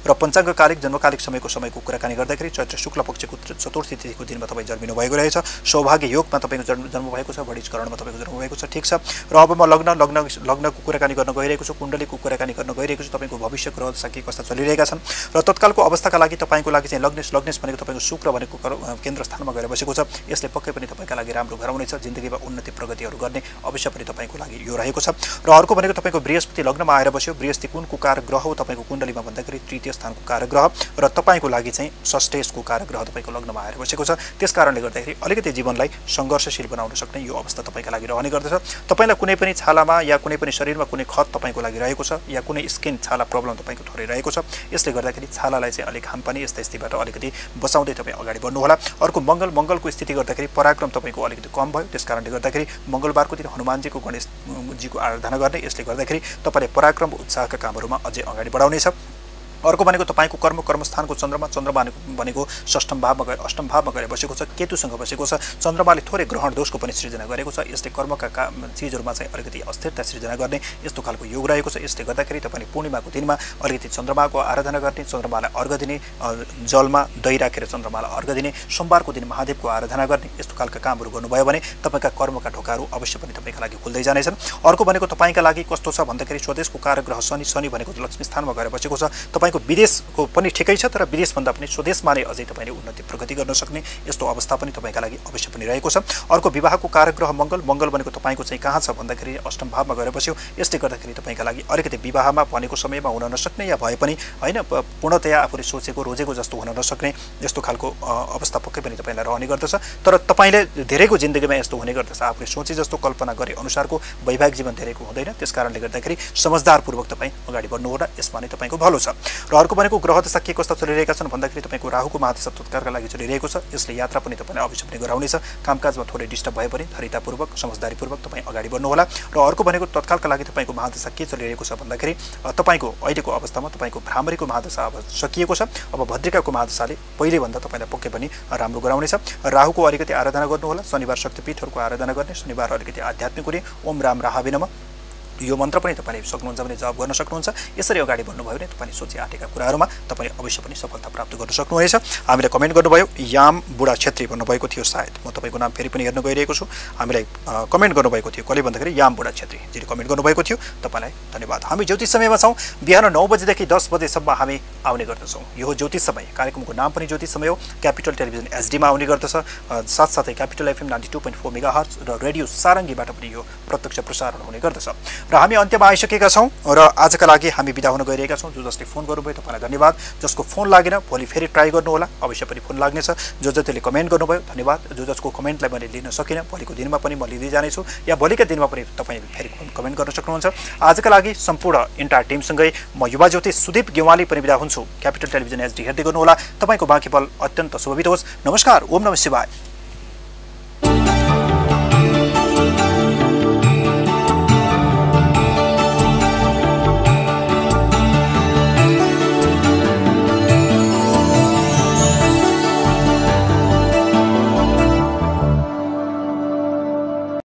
र पञ्चाङ्गकालिक जन्मकालिक समयको समयको कुराकानी गर्दाखेरि चैत्र शुक्ल पक्षको चतुर्थी तिथिको दिनमा तपाईँ जन्मिनु भएको रहेछ। सौभाग्य योगमा तपाईँको जन्म जन्म भएको छ, बढीचकरणमा तपाईँको जन्म भएको छ। ठिक छ। र अब म लग्न लग्न लग्नको कुराकानी गर्न गइरहेको छु, कुण्डलीको कुराकानी गर्न गइरहेको छु। तपाईँको भविष्य ग्रह दशा के कस्ता चलिरहेका छन् र तत्कालको अवस्थाका लागि तपाईँको लागि चाहिँ लग्नेश लग्नेश भनेको तपाईँको शुक्र भनेको केन्द्र स्थानमा गएर बसेको छ। यसले पक्कै पनि तपाईँका लागि राम्रो गराउनेछ। जिन्दगीमा उन्नति प्रगतिहरू गर्ने अवश्य पनि तपाईँको लागि यो रहेको छ। र अर्को भनेको तपाईँको बृहस्पति लग्नमा आएर बस्यो। बृहस्पति कुनको कारक ग्रह हो तपाईँको कुण्डलीमा भन्दाखेरि तृतीय स्थानको कारक ग्रह र तपाईँको लागि चाहिँ षष्ठेशको कारक ग्रह तपाईँको लग्नमा आएर बसेको छ। त्यस कारणले गर्दाखेरि अलिकति जीवनलाई सङ्घर्षशील बनाउन सक्ने यो अवस्था तपाईँका लागि रहने गर्दछ। तपाईँलाई कुनै पनि छालामा या कुनै पनि शरीरमा कुनै खत तपाईँको लागि रहेको छ या कुनै स्किन छाला प्रब्लम तपाईँको थोरै रहेको छ। यसले गर्दाखेरि छालालाई चाहिँ अलिक हामपानी यस्ता स्थितिबाट अलिकति बचाउँदै तपाईँ अगाडि बढ्नुहोला। अर्को मङ्गल मङ्गलको स्थिति गर्दाखेरि पराक्रम तपाईँको अलिकति कम भयो। त्यस कारणले गर्दाखेरि मङ्गलबारको दिन हनुमानजीको गणेशजीको आराधना गर्ने, यसले गर्दाखेरि तपाईँले पराक्रम उत्साहका कामहरूमा अझै अगाडि बढाउनेछ। अर्को भनेको तपाईँको कर्म कर्मस्थानको चन्द्रमा चन्द्रमा भनेको षष्ठम भावमा गएर अष्टम भावमा गएर बसेको छ, केतुसँग बसेको छ। चन्द्रमाले थोरै ग्रहण दोषको पनि सृजना गरेको छ। यसले कर्मका का चिजहरूमा चाहिँ अलिकति अस्थिरता सृजना गर्ने यस्तो खालको योग रहेको छ। यसले गर्दाखेरि तपाईँले पूर्णिमाको दिनमा अलिकति चन्द्रमाको आराधना गर्ने, चन्द्रमालाई अर्घ दिने, जलमा दही राखेर चन्द्रमालाई अर्घ दिने, सोमबारको दिन महादेवको आराधना गर्ने, यस्तो खालका कामहरू गर्नुभयो भने तपाईँका कर्मका ढोकाहरू अवश्य पनि तपाईँका लागि खुल्दै जानेछन्। अर्को भनेको तपाईँका लागि कस्तो छ भन्दाखेरि स्वदेशको कारक ग्रह शनि शनि भनेको लक्ष्मी स्थानमा गएर बसेको छ। तपाईँको विदेशको पनि ठिकै छ, तर विदेशभन्दा पनि स्वदेशमा नै अझै तपाईँले उन्नति प्रगति गर्न सक्ने यस्तो अवस्था पनि तपाईँका लागि अवश्य पनि रहेको छ। अर्को विवाहको कारक ग्रह मङ्गल मङ्गल भनेको तपाईँको चाहिँ कहाँ छ भन्दाखेरि अष्टम भावमा गएर बस्यो। यसले गर्दाखेरि तपाईँका लागि अलिकति विवाहमा भनेको समयमा हुन नसक्ने या भए पनि होइन पूर्णतया आफूले सोचेको रोजेको जस्तो हुन नसक्ने यस्तो खालको अवस्था पक्कै पनि तपाईँलाई रहने गर्दछ। तर तपाईँले धेरैको जिन्दगीमा यस्तो हुने गर्दछ, आफूले सोचे जस्तो कल्पना गरे अनुसारको वैवाहिक जीवन धेरैको हुँदैन। त्यस कारणले गर्दाखेरि समझदारपूर्वक तपाईँ अगाडि बढ्नुहोला, यसमा नै तपाईँको भलो छ। र अर्को भनेको ग्रह दशा के कस्ता चलिरहेका छन् भन्दाखेरि तपाईँको राहुको महादशा तत्कारका लागि चलिरहेको छ। यसले यात्रा पनि तपाईँलाई अवश्य पनि गराउनेछ। कामकाजमा थोरै डिस्टर्ब भए पनि धैर्यतापूर्वक समझदारीपूर्वक तपाईँ अगाडि बढ्नुहोला। र अर्को भनेको तत्कालका लागि तपाईँको महादशा के चलिरहेको छ भन्दाखेरि तपाईँको अहिलेको अवस्थामा तपाईँको भ्रामरीको महादशा अब सकिएको छ। अब भद्रिकाको महादशाले पहिलेभन्दा तपाईँलाई पक्कै पनि राम्रो गराउनेछ। राहुको अलिकति आराधना गर्नुहोला, शनिबार शक्तिपीठहरूको आराधना गर्ने, शनिबार अलिकति आध्यात्मिक हुने, ओम राम राहाविनम यो मन्त्र पनि तपाईँले सक्नुहुन्छ भने जप गर्न सक्नुहुन्छ। यसरी अगाडि बढ्नुभयो भने तपाईँले सोचे आँटेका कुराहरूमा तपाईँले अवश्य पनि सफलता प्राप्त गर्न सक्नुहुनेछ। हामीलाई कमेन्ट गर्नुभयो याम बुढा छेत्री भन्नुभएको थियो, सायद म तपाईँको नाम फेरि पनि हेर्न गइरहेको छु। हामीलाई कमेन्ट गर्नुभएको थियो कसले भन्दाखेरि याम बुढा छेत्री जिले कमेन्ट गर्नुभएको थियो, तपाईँलाई धन्यवाद। हामी ज्योतिष समयमा छौँ। बिहान नौ बजेदेखि दस बजेसम्म हामी आउने गर्दछौँ। यो हो ज्योतिष समय। कार्यक्रमको नाम पनि ज्योतिष समय हो। क्यापिटल टेलिभिजन एचडीमा आउने गर्दछ, साथसाथै capital FM ninety two point four megahertz र रेडियो सारङ्गीबाट पनि यो प्रत्यक्ष प्रसारण हुने गर्दछ। र हामी अन्त्यमा आइसकेका छौँ र आजका लागि हामी बिदा हुन गइरहेका छौँ। जो जसले फोन गर्नुभयो तपाईँलाई धन्यवाद। जसको फोन लागेन भोलि फेरि ट्राई गर्नुहोला, अवश्य पनि फोन लाग्नेछ। जो जतिले कमेन्ट गर्नुभयो धन्यवाद। जो जसको कमेन्टलाई मैले लिन सकिनँ भोलिको दिनमा पनि म लिँदै जानेछु या भोलिका दिनमा पनि तपाईँले फेरि कमेन्ट गर्न सक्नुहुन्छ। आजका लागि सम्पूर्ण इन्टायर टिमसँगै म युवा ज्योतिष सुदीप गेवाली पनि बिदा हुन्छु। क्यापिटल टेलिभिजन एचडी हेर्दै गर्नुहोला। तपाईँको बाँकी पल अत्यन्त शुभवित होस्। नमस्कार। ओम नमः शिवाय।